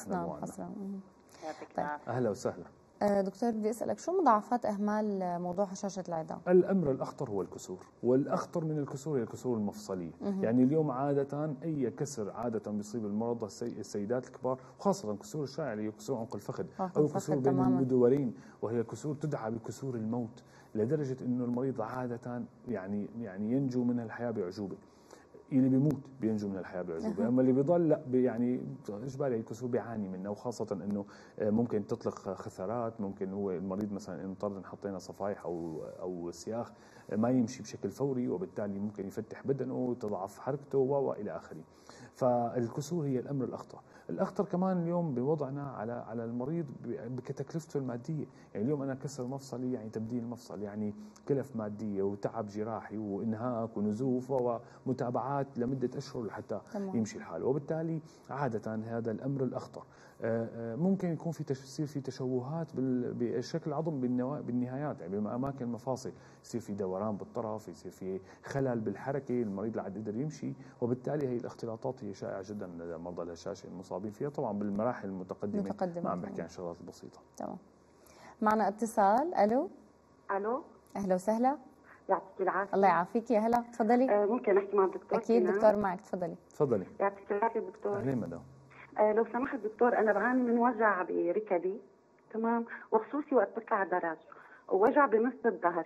طيب. اهلا وسهلا دكتور بدي اسالك شو مضاعفات اهمال موضوع هشاشه العظام؟ الامر الاخطر هو الكسور، والاخطر من الكسور هي الكسور المفصليه، مه. يعني اليوم عاده اي كسر عاده بيصيب المرضى السيدات الكبار، وخاصه الكسور الشائعه اللي هي كسور عنق الفخذ او كسور بين الجدورين، وهي كسور تدعى بكسور الموت، لدرجه انه المريض عاده يعني يعني ينجو من الحياه باعجوبه. اللي بيموت بينجو من الحياه بعجوبه، اما اللي بيضل لا يعني اجباري الكسور بيعاني منه، وخاصه انه ممكن تطلق خثرات، ممكن هو المريض مثلا نضطر حطينا صفايح او او سياخ ما يمشي بشكل فوري، وبالتالي ممكن يفتح بدنه وتضعف حركته والى اخره. فالكسور هي الامر الاخطر. الاخطر كمان اليوم بوضعنا على على المريض بكتكلفته الماديه، يعني اليوم انا كسر مفصلي يعني تبديل مفصل يعني كلف ماديه وتعب جراحي وانهاك ونزوف ومتابعات لمده اشهر لحتى تمام. يمشي الحال، وبالتالي عاده هذا الامر الاخطر. ممكن يكون في يصير في تشوهات بشكل العظم بالنهايات، يعني باماكن المفاصل يصير في دوران بالطرف، يصير في خلل بالحركه، المريض لا عاد يقدر يمشي، وبالتالي هي الاختلاطات هي شائعه جدا لدى مرضى الهشاشه المصابين فيها، طبعا بالمراحل المتقدمه متقدمة. ما عم بحكي عن شغلات بسيطه. تمام. معنا اتصال. الو الو اهلا وسهلا. يعطيك العافيه. الله يعافيك، يا هلا تفضلي. آه ممكن احكي مع الدكتور؟ اكيد دكتور معك، تفضلي. تفضلي. يعطيك العافيه دكتور. اهلا مدام. آه لو سمحت دكتور، انا بعاني من وجع بركبي تمام، وخصوصي وقت بطلع درج، ووجع بنص الظهر،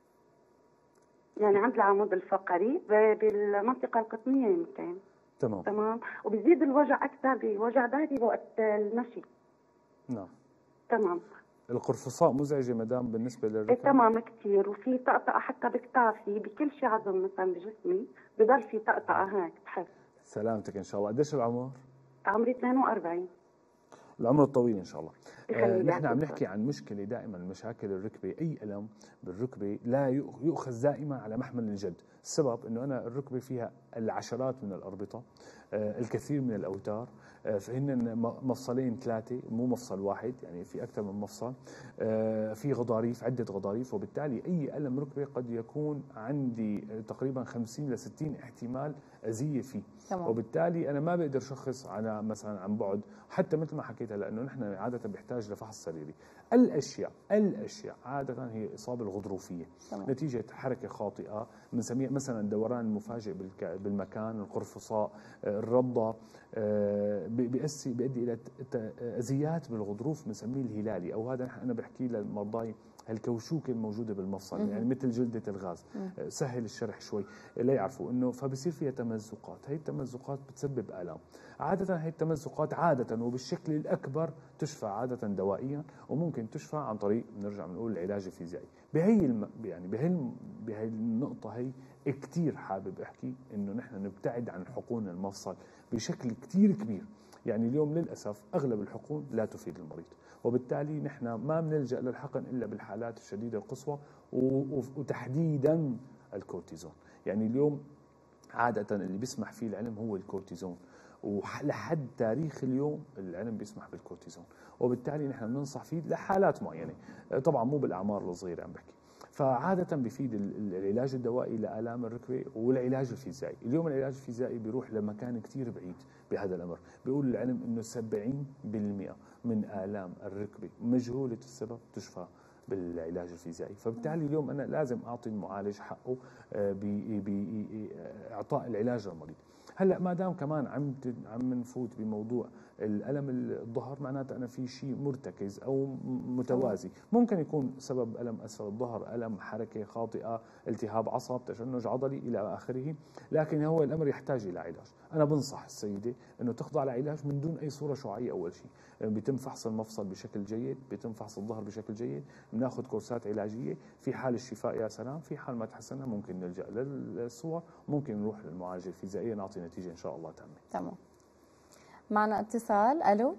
يعني عند العمود الفقري بالمنطقه القطنيه يمكن. تمام تمام، وبزيد الوجع اكثر بوجع ظهري وقت المشي. نعم تمام. القرفصاء مزعجه مدام بالنسبه للركب؟ تمام كثير، وفي طقطقه حتى بكتافي، بكل شيء عظم مثلا بجسمي بضل في طقطقه هيك بحس. سلامتك ان شاء الله. قديش العمر؟ عمري اثنين وأربعين. العمر الطويل ان شاء الله. آه نحن عم نحكي عن مشكله دائما مشاكل الركبه، اي الم بالركبه لا يؤخذ دائما على محمل الجد، السبب انه انا الركبه فيها العشرات من الاربطه، آه الكثير من الاوتار، آه فهن مفصلين ثلاثه مو مفصل واحد، يعني في اكثر من مفصل، آه في غضاريف عده غضاريف، وبالتالي اي الم ركبه قد يكون عندي تقريبا خمسين ل ستين احتمال اذيه فيه. تمام. وبالتالي انا ما بقدر شخص على مثلا عن بعد، حتى مثل ما حكيت هلا انه نحن عاده بيحتاج لفحص سريري. الاشياء الاشياء عاده هي الاصابه الغضروفيه. تمام. نتيجه حركه خاطئه بنسميها مثلا الدوران المفاجئ بالمكان، القرفصاء، الرضه، بيؤدي بيؤدي الى اذيات بالغضروف بنسميه الهلالي، او هذا انا بحكي للمرضى هالكوشوكه الموجوده بالمفصل، يعني مثل جلده الغاز. سهل الشرح شوي لا يعرفوا انه فبصير فيها تمزقات، هي التمزقات بتسبب الام. عاده هي التمزقات عاده وبالشكل الاكبر تشفى عاده دوائيا، وممكن تشفى عن طريق بنرجع بنقول العلاج الفيزيائي. بهي الم... يعني بهي بهي النقطه هي كثير حابب احكي انه نحن نبتعد عن حقون المفصل بشكل كثير كبير. يعني اليوم للاسف اغلب الحقون لا تفيد المريض، وبالتالي نحن ما بنلجأ للحقن إلا بالحالات الشديدة القصوى، وتحديدا الكورتيزون. يعني اليوم عادة اللي بيسمح فيه العلم هو الكورتيزون، ولحد تاريخ اليوم العلم بيسمح بالكورتيزون، وبالتالي نحن بننصح فيه لحالات معينة، طبعا مو بالأعمار الصغيرة عم بحكي. فعادة بيفيد العلاج الدوائي لآلام الركبة والعلاج الفيزيائي. اليوم العلاج الفيزيائي بيروح لمكان كتير بعيد بهذا الأمر. بيقول العلم إنه سبعين بالمئة من آلام الركبة مجهولة السبب تشفى بالعلاج الفيزيائي. فبالتالي اليوم أنا لازم أعطي المعالج حقه بإعطاء العلاج للمريض. هلا ما دام كمان عم عم نفوت بموضوع الالم الظهر، معناته انا في شيء مرتكز او متوازي. ممكن يكون سبب الم اسفل الظهر الم حركه خاطئه، التهاب عصب، تشنج عضلي الى اخره، لكن هو الامر يحتاج الى علاج. انا بنصح السيده انه تخضع لعلاج من دون اي صوره شعاعيه. اول شيء بيتم فحص المفصل بشكل جيد، بيتم فحص الظهر بشكل جيد، بناخذ كورسات علاجيه، في حال الشفاء يا سلام، في حال ما تحسننا ممكن نلجا للصور، ممكن نروح للمعالجه الفيزيائيه نعطي نتيجه ان شاء الله تامه. تمام. معنا اتصال. الو.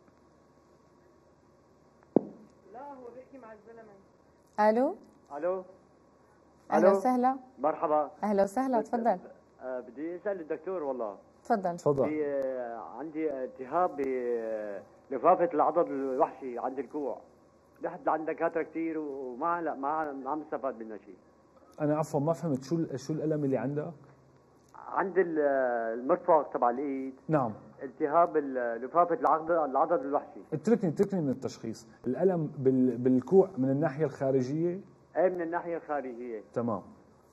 لا هو بيحكي مع الزلمه. الو. الو. اهلا وسهلا. مرحبا. اهلا وسهلا، تفضل. أه بدي اسال الدكتور والله. تفضل. تفضل. آه عندي التهاب بلفافه العضد الوحشي عند الكوع. رحت لعند دكاتره كثير وما لا ما ما عم استفاد منه شيء. انا عفوا ما فهمت شو شو الالم اللي عندك؟ عند المرفق تبع الايد. نعم. التهاب لفافه العضد العضد الوحشي. اتركني اتركني من التشخيص. الالم بالكوع من الناحيه الخارجيه؟ ايه من الناحيه الخارجيه. تمام.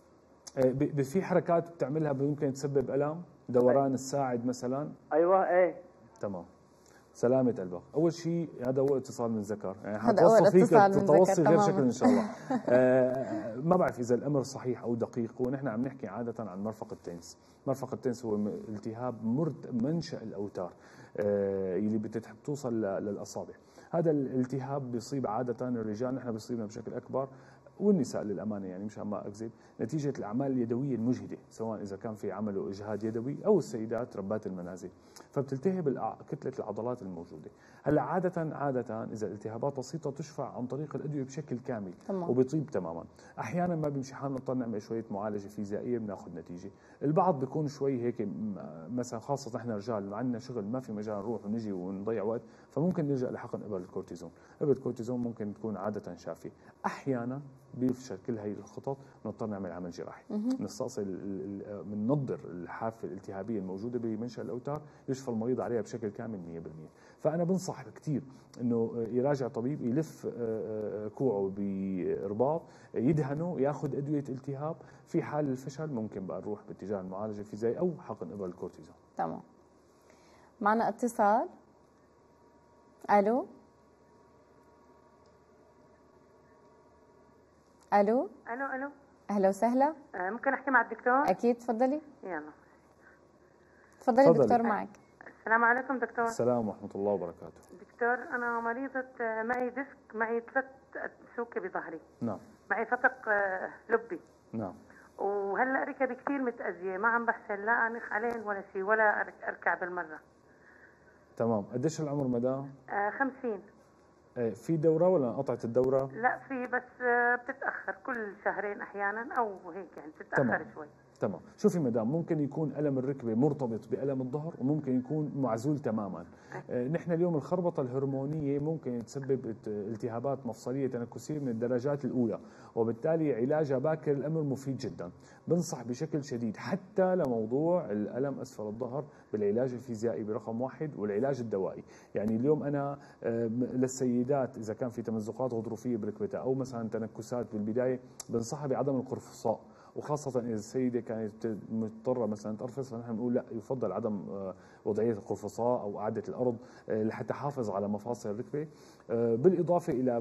في حركات بتعملها ممكن تسبب الم؟ دوران أيه. الساعد مثلا؟ ايوه ايه. تمام. سلامة قلبك. أول شيء هذا أول اتصال من ذكر، يعني حتوصل فيك تتوصي غير شكل إن شاء الله. آه ما بعرف إذا الأمر صحيح أو دقيق، ونحن عم نحكي عادة عن مرفق التنس. مرفق التنس هو التهاب مرت منشأ الأوتار آه اللي بتوصل للأصابع. هذا الالتهاب بيصيب عادة الرجال، نحن بيصيبنا بشكل أكبر، والنساء للأمانة، يعني مشان ما أكذب، نتيجة الأعمال اليدوية المجهدة، سواء إذا كان في عمل وإجهاد يدوي أو السيدات ربات المنازل، فبتلتهب كتلة العضلات الموجودة. هلا عادة عادة إذا الالتهابات بسيطة تشفى عن طريق الأدوية بشكل كامل. تمام. وبيطيب تماما. أحيانا ما بيمشي حالنا، نضطر نعمل شوية معالجة فيزيائية بناخذ نتيجة. البعض بيكون شوي هيك مثلا، خاصة نحن رجال عندنا شغل ما في مجال نروح ونجي ونضيع وقت، فممكن نلجأ لحقن إبر الكورتيزون. إبر الكورتيزون ممكن تكون عادة شافية. أحيانا بيفشل كل هي الخطط، نضطر نعمل عمل جراحي، نستأصل بننظر الحافه الالتهابيه الموجوده بمنشأ الاوتار، يشفى المريض عليها بشكل كامل مية بالمية. فانا بنصح كثير انه يراجع طبيب، يلف كوعه برباط، يدهنه، ياخذ ادويه التهاب. في حال الفشل ممكن بقى نروح باتجاه المعالجه الفيزيائيه او حقن ابر الكورتيزون. تمام. معنا اتصال. الو. الو. الو الو. اهلا وسهلا. آه ممكن احكي مع الدكتور؟ اكيد، تفضلي. يلا. تفضلي دكتور، معك. السلام عليكم دكتور. السلام ورحمه الله وبركاته. دكتور انا مريضه، معي ديسك، معي ثلاث سوكه بظهري. نعم. معي فتق لبي. نعم. وهلا ركبي كثير متاذيه، ما عم بحسن لا انخ عليهم ولا شيء، ولا اركع بالمره. تمام. قديش العمر مدام؟ آه خمسين. في دوره ولا قطعت الدوره؟ لا في، بس بتتاخر كل شهرين احيانا او هيك يعني بتتاخر تمام. شوي. تمام. شوفي مدام، ممكن يكون ألم الركبة مرتبط بألم الظهر وممكن يكون معزول تماما. آه نحن اليوم الخربطة الهرمونية ممكن تسبب التهابات مفصلية تنكسية من الدرجات الأولى، وبالتالي علاجها باكر الأمر مفيد جدا. بنصح بشكل شديد حتى لموضوع الألم أسفل الظهر بالعلاج الفيزيائي برقم واحد والعلاج الدوائي. يعني اليوم أنا آه للسيدات إذا كان في تمزقات غضروفية بركبتها أو مثلا تنكسات بالبداية، بنصحها بعدم القرفصاء، وخاصة إذا السيدة كانت مضطرة مثلا ترفص، فنحن بنقول لا، يفضل عدم وضعية القرفصاء أو قعدة الأرض لحتى تحافظ على مفاصل الركبة. بالإضافة إلى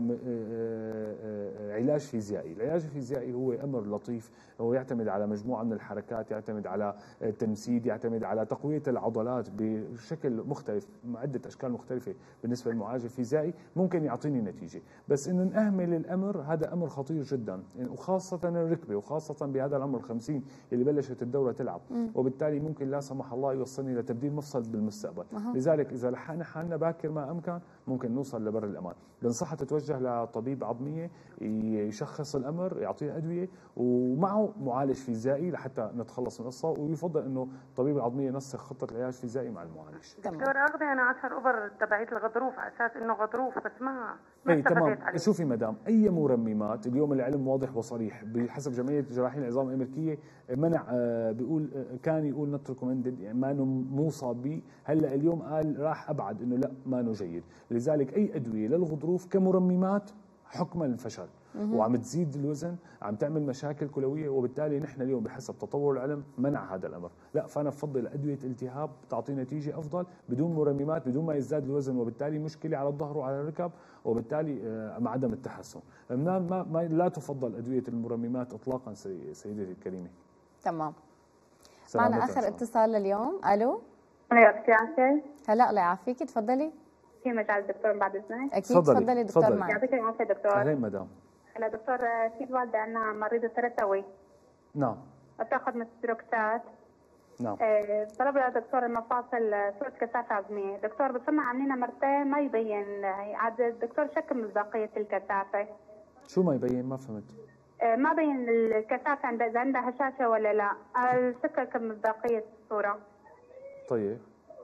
علاج فيزيائي. العلاج الفيزيائي هو أمر لطيف، هو يعتمد على مجموعة من الحركات، يعتمد على تمسيد، يعتمد على تقوية العضلات بشكل مختلف، عدة أشكال مختلفة. بالنسبة للمعالج الفيزيائي ممكن يعطيني نتيجة، بس إنه نأهمل الأمر هذا أمر خطير جدا، وخاصة الركبة، وخاصة بهذا العمر الخمسين اللي بلشت الدورة تلعب، مم. وبالتالي ممكن لا سمح الله يوصلني لتبديل مفصل بالمستقبل. أه. لذلك إذا لحقنا حالنا باكر ما أمكن ممكن نوصل لبر الأمان. بنصحها تتوجه لطبيب عظمية يشخص الأمر، يعطيها أدوية ومعه معالج فيزيائي لحتى نتخلص من القصة، ويفضل إنه طبيب العظمية ينسق خطة العلاج الفيزيائي مع المعالج. دكتور أخذي أنا عشر أوبر تبعية الغضروف على أساس إنه غضروف، بس ما ما اي تمام. عليه. شوفي مدام، اي مرممات اليوم العلم واضح وصريح بحسب جمعيه جراحين العظام الامريكيه، منع آه بيقول آه كان يقول نوت ريكومندد، يعني ما انه موصى به، هلا اليوم قال راح ابعد انه لا ما انه جيد. لذلك اي ادويه للغضروف كمرممات حكما الفشل، وعم تزيد الوزن، عم تعمل مشاكل كلويه، وبالتالي نحن اليوم بحسب تطور العلم منع هذا الامر. لا، فانا بفضل ادويه التهاب تعطي نتيجه افضل بدون مرممات، بدون ما يزداد الوزن وبالتالي مشكله على الظهر وعلى الركب، وبالتالي مع عدم التحسن. ما ما ما لا تفضل ادويه المرممات اطلاقا سيدتي الكريمه. تمام. معنا اخر اتصال لليوم. الو. يعطيك العافيه. هلا الله يعافيكي، تفضلي. في مجال دكتور بعد اذنك؟ اكيد تفضلي دكتور معي. يعطيك العافيه دكتور. اهلا مدام. هلا دكتور، في الوالده عندنا مريضه رثوي. نعم. بتاخذ متروكسات. نعم. آه طلب لها دكتور المفاصل صوره كثافه عظميه، دكتور بصنع عاملينها مرتين ما يبين، عاد الدكتور شك من مصداقيه الكثافه. شو ما يبين؟ ما فهمت. آه ما بين الكثافه عند اذا عندها هشاشه ولا لا، السكر كم مصداقيه الصوره. طيب.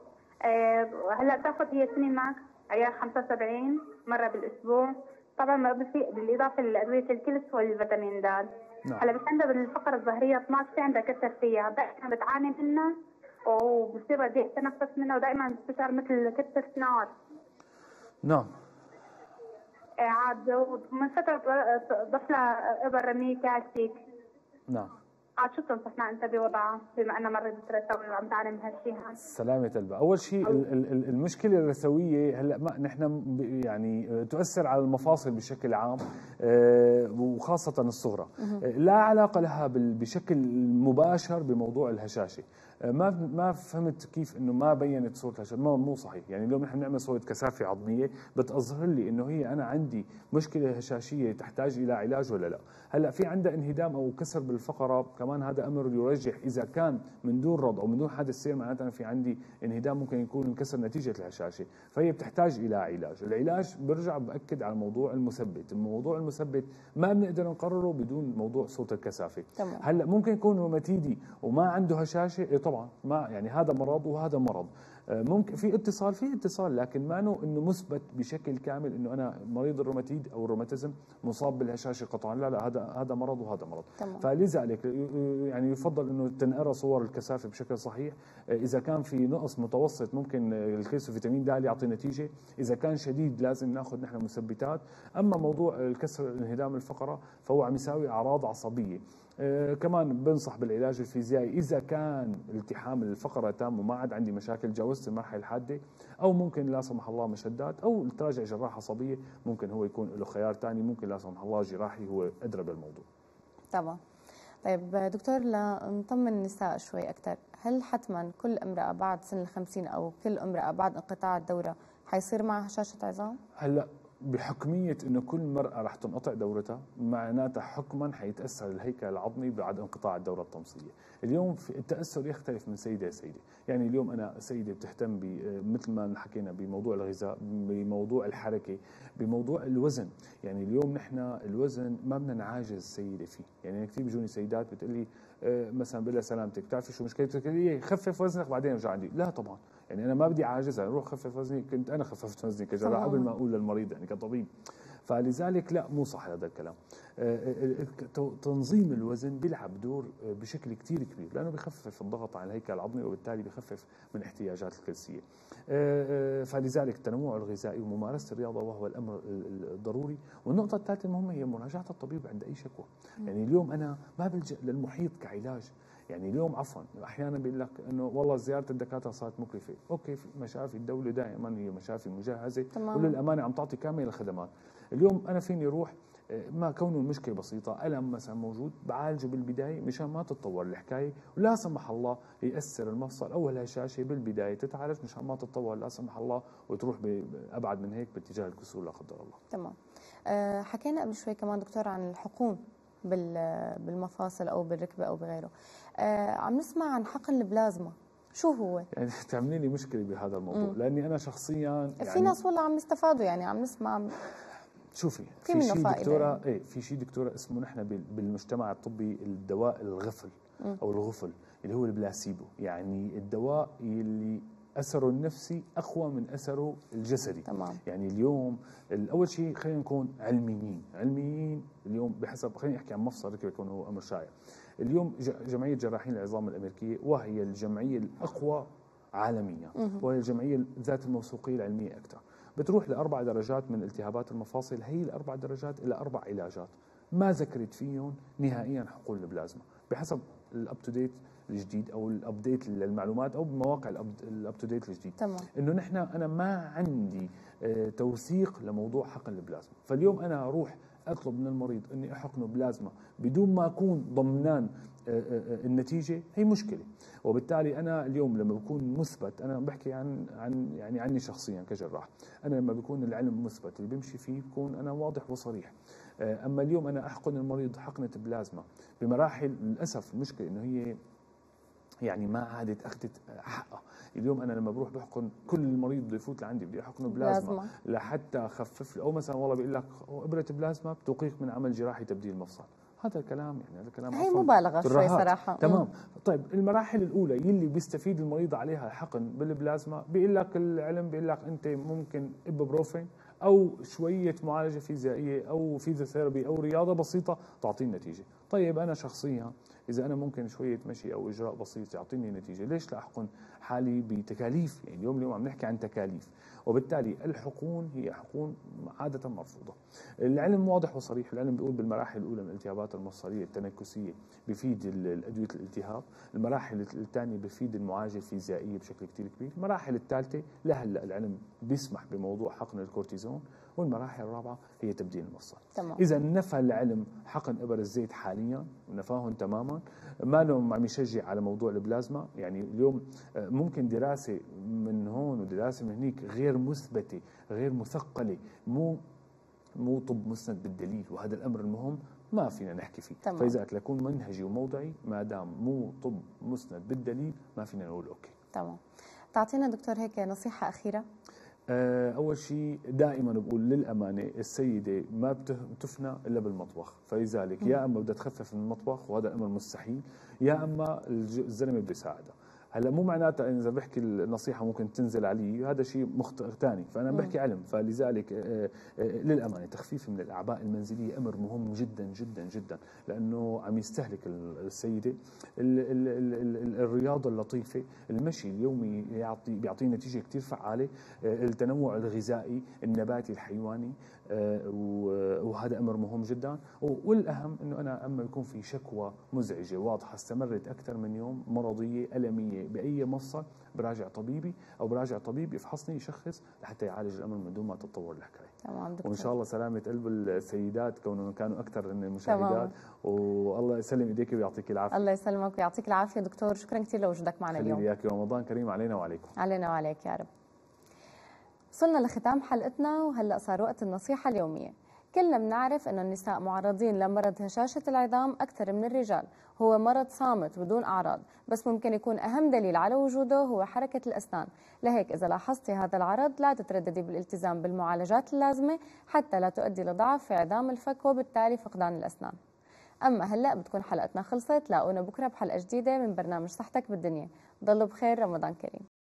آه هلا تاخذ هي سنين معك عيار خمسة وسبعين مره بالاسبوع، طبعا بالاضافه لادويه الكلس والفيتامين د. نعم. هلا بس عندها بالفقره الظهريه اثني عشر في عندها كسر فيها، دائما بتعاني منها وبصير بدي اتنفس منها، ودائما بتشعر مثل كسر نار. نعم. عاد من فتره ضف لها ابر رميه كالسيك. نعم. عاد شو تنصحنا انت بوضعها بما انها مريضه رثوي وعم تعاني من هالشيء هذا؟ سلامة البال. اول شيء المشكله الرثويه هلا ما نحن يعني تؤثر على المفاصل بشكل عام وخاصه الصغرى، لا علاقه لها بشكل مباشر بموضوع الهشاشه. ما ما فهمت كيف انه ما بينت صوره هشاشه، ما مو صحيح. يعني اليوم نحن بنعمل صوره كثافه عظميه بتظهر لي انه هي انا عندي مشكله هشاشيه تحتاج الى علاج ولا لا. هلا في عندها انهدام او كسر بالفقره، كمان هذا امر يرجح اذا كان من دون رضع او من دون حادث سير، معناته انا في عندي انهدام ممكن يكون انكسر نتيجه الهشاشه، فهي بتحتاج الى علاج. العلاج برجع باكد على موضوع المثبت، الموضوع المثبت ما بنقدر نقرره بدون موضوع صوت الكثافه. تمام. هلا ممكن يكون روماتيدي وما عنده هشاشه، إيه طبعا ما يعني هذا مرض وهذا مرض، ممكن في اتصال في اتصال لكن ما انه انه مثبت بشكل كامل انه انا مريض الروماتيد او الروماتيزم مصاب بالهشاشه قطعا، لا لا هذا هذا مرض وهذا مرض. تمام. فلذلك يعني يفضل انه تنقرا صور الكثافه بشكل صحيح. اذا كان في نقص متوسط ممكن الكلس وفيتامين د يعطي نتيجه، اذا كان شديد لازم ناخذ نحن مثبتات. اما موضوع الكسر انهدام الفقره فهو عم يساوي اعراض عصبيه. آه كمان بنصح بالعلاج الفيزيائي اذا كان التحام الفقره تام وما عاد عندي مشاكل، جاوزت المرحله الحاده، او ممكن لا سمح الله مشدات، او تراجع جراح عصبيه، ممكن هو يكون له خيار ثاني، ممكن لا سمح الله جراحي هو ادرى بالموضوع. تمام. طيب دكتور، لنطمن النساء شوي اكثر، هل حتما كل امراه بعد سن الخمسين او كل امراه بعد انقطاع الدوره حيصير معها هشاشه عظام؟ هلا بحكمية انه كل مرأة رح تنقطع دورتها معناتها حكما حيتأثر الهيكل العظمي بعد انقطاع الدورة الطمسية. اليوم في التأثر يختلف من سيدة لسيدة، يعني اليوم انا سيدة بتهتم مثل ما حكينا بموضوع الغذاء، بموضوع الحركة، بموضوع الوزن. يعني اليوم نحن الوزن ما بدنا نعاجز السيدة فيه، يعني كثير بيجوني سيدات بتقول لي مثلا بقول لها سلامتك بتعرفي شو مشكلتك؟ بتقول لي خفف وزنك بعدين ارجع عندي. لا طبعا، يعني انا ما بدي اعاجزها، روح خفف وزني، كنت انا خففت وزني كجراح قبل ما اقول للمريض يعني كطبيب. فلذلك لا، مو صح هذا الكلام. تنظيم الوزن بيلعب دور بشكل كتير كبير، لانه بيخفف الضغط على الهيكل العظمي وبالتالي بيخفف من احتياجات الكلسيه. فلذلك التنوع الغذائي وممارسه الرياضه وهو الامر الضروري. والنقطه الثالثه المهمه هي مراجعه الطبيب عند اي شكوى. يعني اليوم انا ما بلجأ للمحيط كعلاج. يعني اليوم عفوا احيانا بيقول لك انه والله زياره الدكاتره صارت مكلفه، اوكي في مشافي الدوله دائما هي مشافي مجهزه وللامانه عم تعطي كامل الخدمات. اليوم انا فيني روح ما كونه المشكله بسيطه، الم مثلا موجود بعالجه بالبدايه مشان ما تتطور الحكايه، ولا سمح الله ياثر المفصل او الهشاشه بالبدايه تتعالج مشان ما تتطور لا سمح الله وتروح ابعد من هيك باتجاه الكسور لا قدر الله. تمام. أه حكينا قبل شوي كمان دكتور عن الحقون بالمفاصل او بالركبه او بغيره. آه عم نسمع عن حقن البلازما، شو هو؟ يعني تعملي لي مشكله بهذا الموضوع، مم. لاني انا شخصيا يعني في ناس والله عم يستفادوا، يعني عم نسمع. شوفي في, في شيء دكتوره يعني. ايه في شيء دكتوره اسمه نحن بالمجتمع الطبي الدواء الغفل مم. او الغفل اللي هو البلاسيبو، يعني الدواء اللي اثره النفسي اقوى من اثره الجسدي. تمام. يعني اليوم اول شيء خلينا نكون علميين، علميين اليوم بحسب، خلينا نحكي عن مفصل ركبه يكون هو امر شائع. اليوم جمعيه جراحين العظام الامريكيه وهي الجمعيه الاقوى عالميا وهي الجمعيه ذات الموثوقيه العلميه اكثر، بتروح لاربع درجات من التهابات المفاصل، هي الاربع درجات الى اربع علاجات ما ذكرت فيهم نهائيا حقول البلازما بحسب الاب تو ديت الجديد او الابديت للمعلومات او بمواقع الاب تو ديت الجديد. تمام. انه نحن انا ما عندي اه توثيق لموضوع حقن البلازما، فاليوم انا اروح اطلب من المريض اني احقنه بلازما بدون ما اكون ضمنان اه اه النتيجه، هي مشكله. وبالتالي انا اليوم لما بكون مثبت، انا بحكي عن عن يعني عني شخصيا كجراح، انا لما بيكون العلم مثبت اللي بمشي فيه بكون انا واضح وصريح. اما اليوم انا احقن المريض حقنه بلازما بمراحل، للاسف المشكله انه هي يعني ما عادت اخذت حقها. اليوم انا لما بروح بحقن كل المريض بده يفوت لعندي بدي احقنه بلازما, بلازما لحتى اخفف له، او مثلا والله بيقول لك ابره بلازما بتوقيك من عمل جراحي تبديل المفصل. هذا الكلام يعني هذا كلام هي مبالغه شوي صراحه. تمام. مم. طيب المراحل الاولى يلي بيستفيد المريض عليها الحقن بالبلازما، بيقول لك العلم بيقول لك انت ممكن ابوبروفين او شويه معالجه فيزيائيه او فيزيوثيرابي او رياضه بسيطه تعطيني نتيجه. طيب انا شخصيا اذا انا ممكن شويه مشي او اجراء بسيط يعطيني نتيجه، ليش لا احقن حالي بتكاليف؟ يعني اليوم اليوم عم نحكي عن تكاليف، وبالتالي الحقون هي حقون عاده مرفوضه. العلم واضح وصريح، العلم بيقول بالمراحل الاولى من الالتهابات المفصليه التنكسيه بفيد ادويه الالتهاب، المراحل الثانيه بفيد المعالجه الفيزيائيه بشكل كثير كبير، المراحل الثالثه لهلا العلم بيسمح بموضوع حقن الكورتيزون، والمراحل الرابعه هي تبديل المفصل. اذا نفى العلم حقن ابر الزيت حاليا، نفاهم تماما، ما لهم عم يشجع على موضوع البلازما. يعني اليوم ممكن دراسه من هون ودراسه من هنيك غير مثبته غير مثقله، مو مو طب مسند بالدليل، وهذا الامر المهم ما فينا نحكي فيه. تمام. فاذا لكون منهجي وموضعي ما دام مو طب مسند بالدليل ما فينا نقول اوكي. تمام. تعطينا دكتور هيك نصيحه اخيره؟ أول شيء دائما بقول للأمانة السيدة ما بتفنى إلا بالمطبخ، فلذلك يا أما بدها تخفف من المطبخ وهذا الأمر مستحيل، يا أما الزلمة بده يساعدها. هلا مو معناتها إذا بحكي النصيحة ممكن تنزل علي، هذا شيء مخطئ ثاني، فأنا بحكي علم. فلذلك للأمانة تخفيف من الأعباء المنزلية أمر مهم جدا جدا جدا، لأنه عم يستهلك السيدة. ال ال ال الرياضة اللطيفة، المشي اليومي يعطي بيعطي نتيجة كثير فعالة، التنوع الغذائي النباتي الحيواني، وهذا أمر مهم جدا. والأهم أنه أنا أما يكون في شكوى مزعجة واضحة استمرت أكثر من يوم، مرضية ألمية بأي مفصل، براجع طبيبي أو براجع طبيب يفحصني يشخص لحتى يعالج الأمر من دون ما تتطور الحكاية. تمام دكتور. وإن شاء الله سلامة قلب السيدات كونهم كانوا أكثر من المشاهدات. والله يسلم إيديك ويعطيك العافية. الله يسلمك ويعطيك العافية دكتور، شكرا كثير لوجودك معنا اليوم. خليني إياك، رمضان كريم علينا وعليكم. علينا وعليك يا رب. وصلنا لختام حلقتنا، وهلأ صار وقت النصيحة اليومية. كلنا بنعرف أن النساء معرضين لمرض هشاشة العظام أكثر من الرجال. هو مرض صامت بدون أعراض، بس ممكن يكون أهم دليل على وجوده هو حركة الأسنان. لهيك إذا لاحظتي هذا العرض لا تترددي بالالتزام بالمعالجات اللازمة حتى لا تؤدي لضعف في عظام الفك وبالتالي فقدان الأسنان. أما هلأ بتكون حلقتنا خلصت. لاقونا بكرة بحلقة جديدة من برنامج صحتك بالدنيا. ضلوا بخير، رمضان كريم.